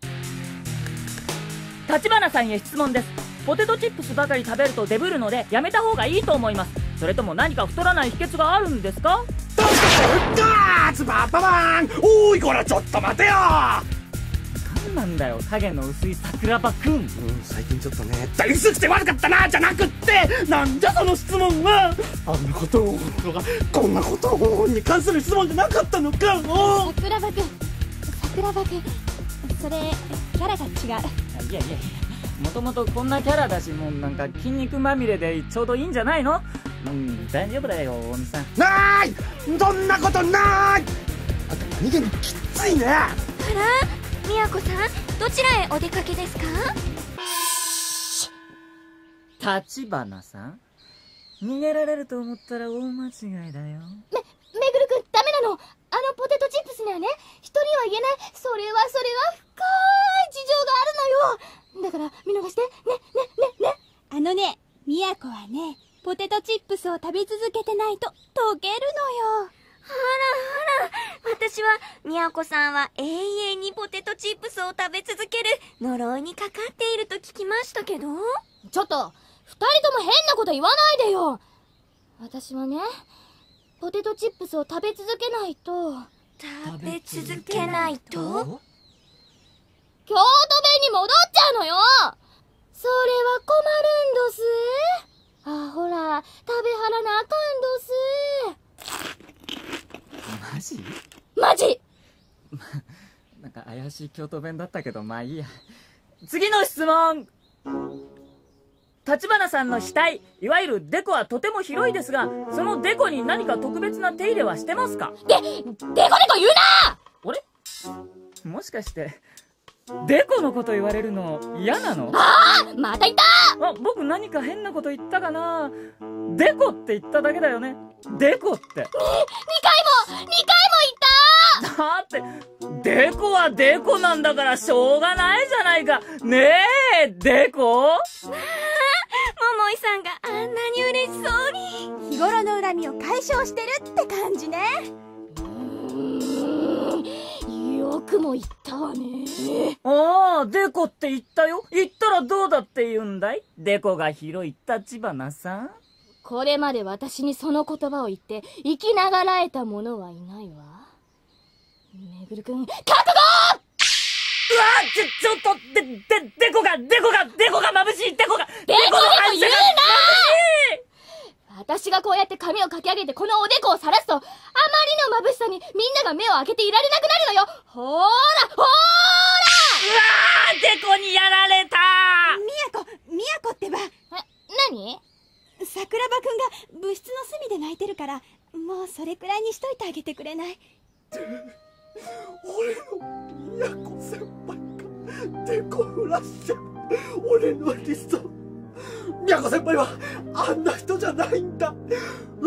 S2: 立花さんへ質問です。ポテトチップスばかり食べるとデブるのでやめた方がいいと思います。それとも何か太らない秘訣があるんですか？
S5: ガーツバッババーン。おーい、こらちょっと待てよ。
S2: なんなんだよ、影の薄い桜庭くん。うん、
S5: 最近ちょっとね、薄くて悪かったなじゃなくって、なんじゃその質問は。あんなこととかこんなことに関する質問じゃなかったのか。
S4: 桜庭くん、桜庭くん、それキャラが違う。
S2: いやいやいや、もともとこんなキャラだし、もうなんか筋肉まみれでちょうどいいんじゃないの？うん、大丈夫だよ、大見さん。
S5: なーい、そんなことなーい。あと何気にきついね。
S8: あら、みやこさん、どちらへお出かけですか？
S2: 立花さん、逃げられると思ったら大間違いだよ。
S1: め、めぐるくん、ダメなの。あのポテトチップスにはね、人には言えない、それはそれは深い事情があるのよ。だから見逃してね、ね、ね、ね。
S4: あのね、みやこはね、ポテトチップスを食べ続けてないと溶けるのよ。
S8: あらあら、私は、みやこさんは永遠にポテトチップスを食べ続ける呪いにかかっていると聞きましたけど。
S1: ちょっと、二人とも変なこと言わないでよ。私はね、ポテトチップスを食べ続けないと。
S8: 食べ続けないと？
S1: 京都弁に戻っちゃうのよ。それは困るんどす。あ、ほら、食べはらなあかんどす。
S2: マジ？
S1: マジ
S2: なんか怪しい京都弁だったけど、まあいいや。次の質問。立花さんの額、いわゆるデコはとても広いですが、そのデコに何か特別な手入れはしてますか？
S1: で、デコデコ言うな！
S2: あれ？もしかして、デコのこと言われるの嫌なの？
S1: ああ、また言った！
S2: あ、僕何か変なこと言ったかな？デコって言っただけだよね。デコって。に、にかい
S1: も、にかいも言った！
S2: だって、デコはデコなんだからしょうがないじゃないか。ねえ、デコ？
S8: 桃井さんがあんなに嬉しそうに。
S4: 日頃の恨みを解消してるって感じね。
S1: うーん、よくも言ったわね。
S2: ああ、デコって言ったよ。言ったらどうだって言うんだい？デコが広い立花さん。
S1: これまで私にその言葉を言って生きながらえた者はいないわ。めぐるくん、覚悟！
S2: うわー、ちょ、ちょっと、で、で、デコが、デコが、デコが眩しい、デコが、
S1: デコデコ言うな！
S2: 眩しい！
S1: 私がこうやって髪をかき上げてこのおでこを晒すと、あまりの眩しさにみんなが目を開けていられなくなるのよ。ほーら、ほーら！
S2: うわー、デコにやられた
S4: みやこ、みやこってば。え、
S1: 何？
S4: 桜庭くんが部室の隅で泣いてるから、もうそれくらいにしといてあげてくれない？
S5: 俺のみやこ先輩がデコフラッシュ。俺の理想。みやこ先輩はあんな人じゃないんだ。う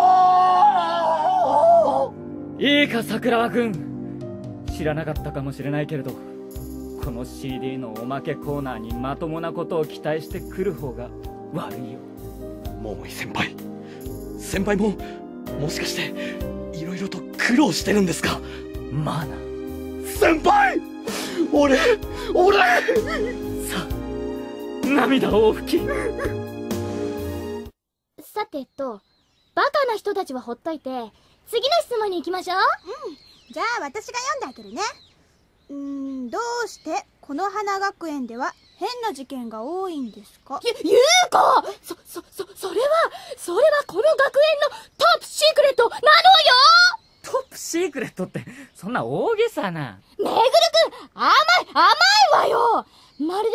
S5: お
S2: ー！いいか、桜庭くん。知らなかったかもしれないけれど、この シーディー のおまけコーナーにまともなことを期待してくる方が悪いよ。
S5: 桃井先輩、先輩ももしかしていろいろと苦労してるんですか？
S2: まあな。
S5: 先輩、俺俺
S2: さあ、涙を拭き。
S1: さてと、バカな人たちはほっといて、次の質問に行きましょう。
S4: うん、じゃあ私が読んであげるね。うーん、どうしてこの花学園では変な事件が多いんですか？
S1: ゆ、ゆうこ！そ、そ、そ、それは、それはこの学園のトップシークレットなのよ！
S2: トップシークレットって、そんな大げさな。
S1: めぐるくん、甘い、甘いわよ！まる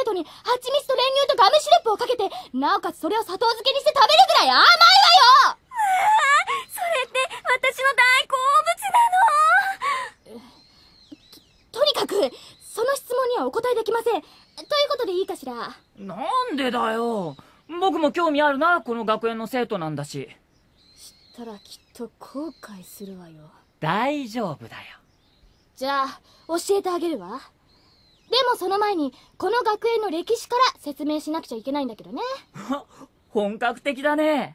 S1: トに蜂蜜と練乳とガムシロップをかけて、なおかつそれを砂糖漬けにして食べるぐらい甘いわよ。
S8: ああ、それって私の大好物なの。
S1: と、とにかくその質問にはお答えできません。ということでいいかしら。
S2: なんでだよ。僕も興味あるな、この学園の生徒なんだし。
S1: 知ったらきっと後悔するわよ。
S2: 大丈夫だよ。
S1: じゃあ教えてあげるわ。でもその前にこの学園の歴史から説明しなくちゃいけないんだけどね。
S2: 本格的だね。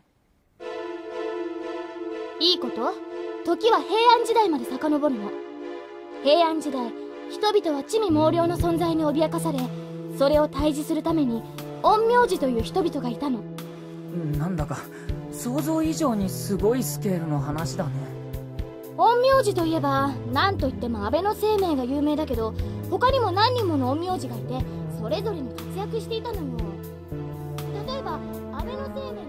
S1: いいこと？時は平安時代まで遡るの。平安時代、人々は魑魅魍魎の存在に脅かされ、それを退治するために陰陽師という人々がいたの。
S2: なんだか想像以上にすごいスケールの話だね。
S1: 陰陽師といえば何といっても安倍晴明が有名だけど、他にも何人もの陰陽師がいてそれぞれに活躍していたのよ。例えば安倍晴明の遠い親戚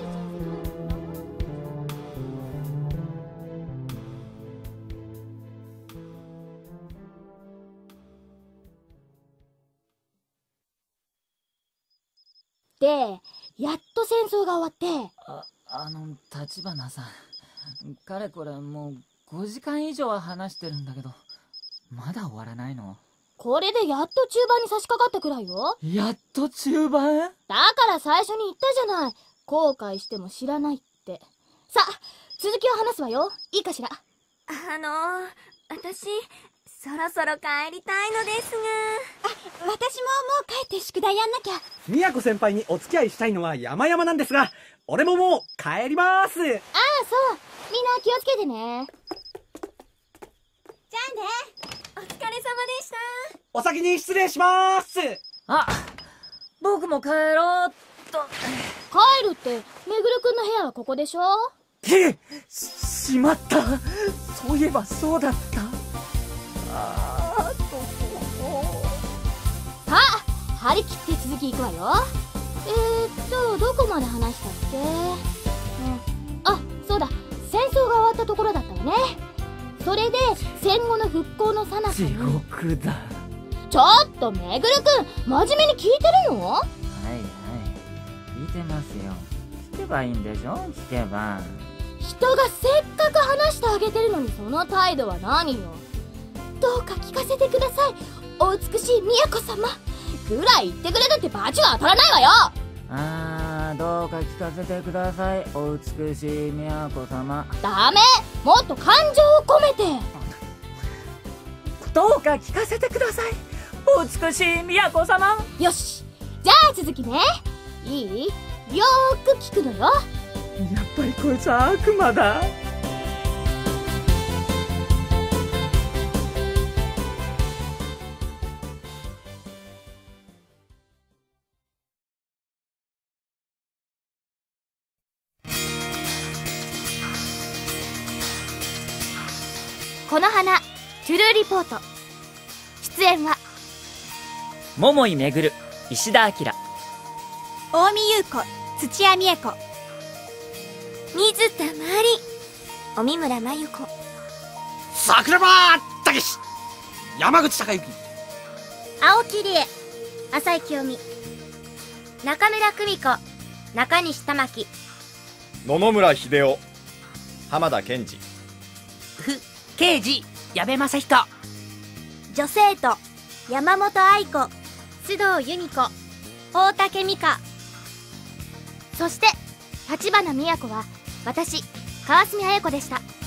S1: で、やっと戦争が終わって。
S2: あ、あの立花さん、かれこれもうごじかん以上は話してるんだけど、まだ終わらないの？
S1: これでやっと中盤に差し掛かったくらいよ。
S2: やっと中盤？
S1: だから最初に言ったじゃない、後悔しても知らないって。さあ続きを話すわよ。いいかしら。
S8: あのー、私そろそろ帰りたいのです
S4: が。あ、私ももう帰って宿題やんなきゃ。
S5: 宮子先輩にお付き合いしたいのは山々なんですが、俺ももう帰りまーす。ああ、そう。
S1: みんな気をつけてね。
S4: じゃあね。
S8: お疲れ様でした。
S5: お先に失礼しまーす。
S2: あ、僕も帰ろうっと。
S1: 帰るって、めぐるくんの部屋はここでしょ？
S2: え、し、しまった。そういえばそうだった。あーっと、
S1: さあ、張り切って続きいくわよ。えーっと、どこまで話したっけ？うん。あ、そうだ。戦争が終わったところだったわね。それで、戦後の復興の最中に。
S2: 地獄だ。
S1: ちょっと、めぐるくん、真面目に聞いてるの？
S2: はいはい。聞いてますよ。聞けばいいんでしょ？聞けば。
S1: 人がせっかく話してあげてるのにその態度は何よ。どうか聞かせてください、お美しい宮子様ぐらい言ってくれるってバチは当たらないわよ。
S2: あー、どうか聞かせてください、お美しい宮子様。
S1: ダメ、もっと感情を込めて。
S2: どうか聞かせてください、お美しい宮子様。
S1: よし、じゃあ続きね。いい？よーく聞くのよ。
S2: やっぱりこいつは悪魔だ。
S1: この花トゥルーリポート。出演は
S2: 桃井めぐる、石田明、
S4: 近江優子、土屋美恵子、
S8: 水田まり、荻村真由子、
S5: 桜庭たけし、山口孝之、
S6: 青木理恵、浅井清美、中村久美子、中西玉木、
S3: 野々村秀夫、浜田健二、
S7: ふ刑事矢部正人、
S6: 女生徒山本愛子、須藤由美子、大竹美香。そして立花美也子は私川澄彩子でした。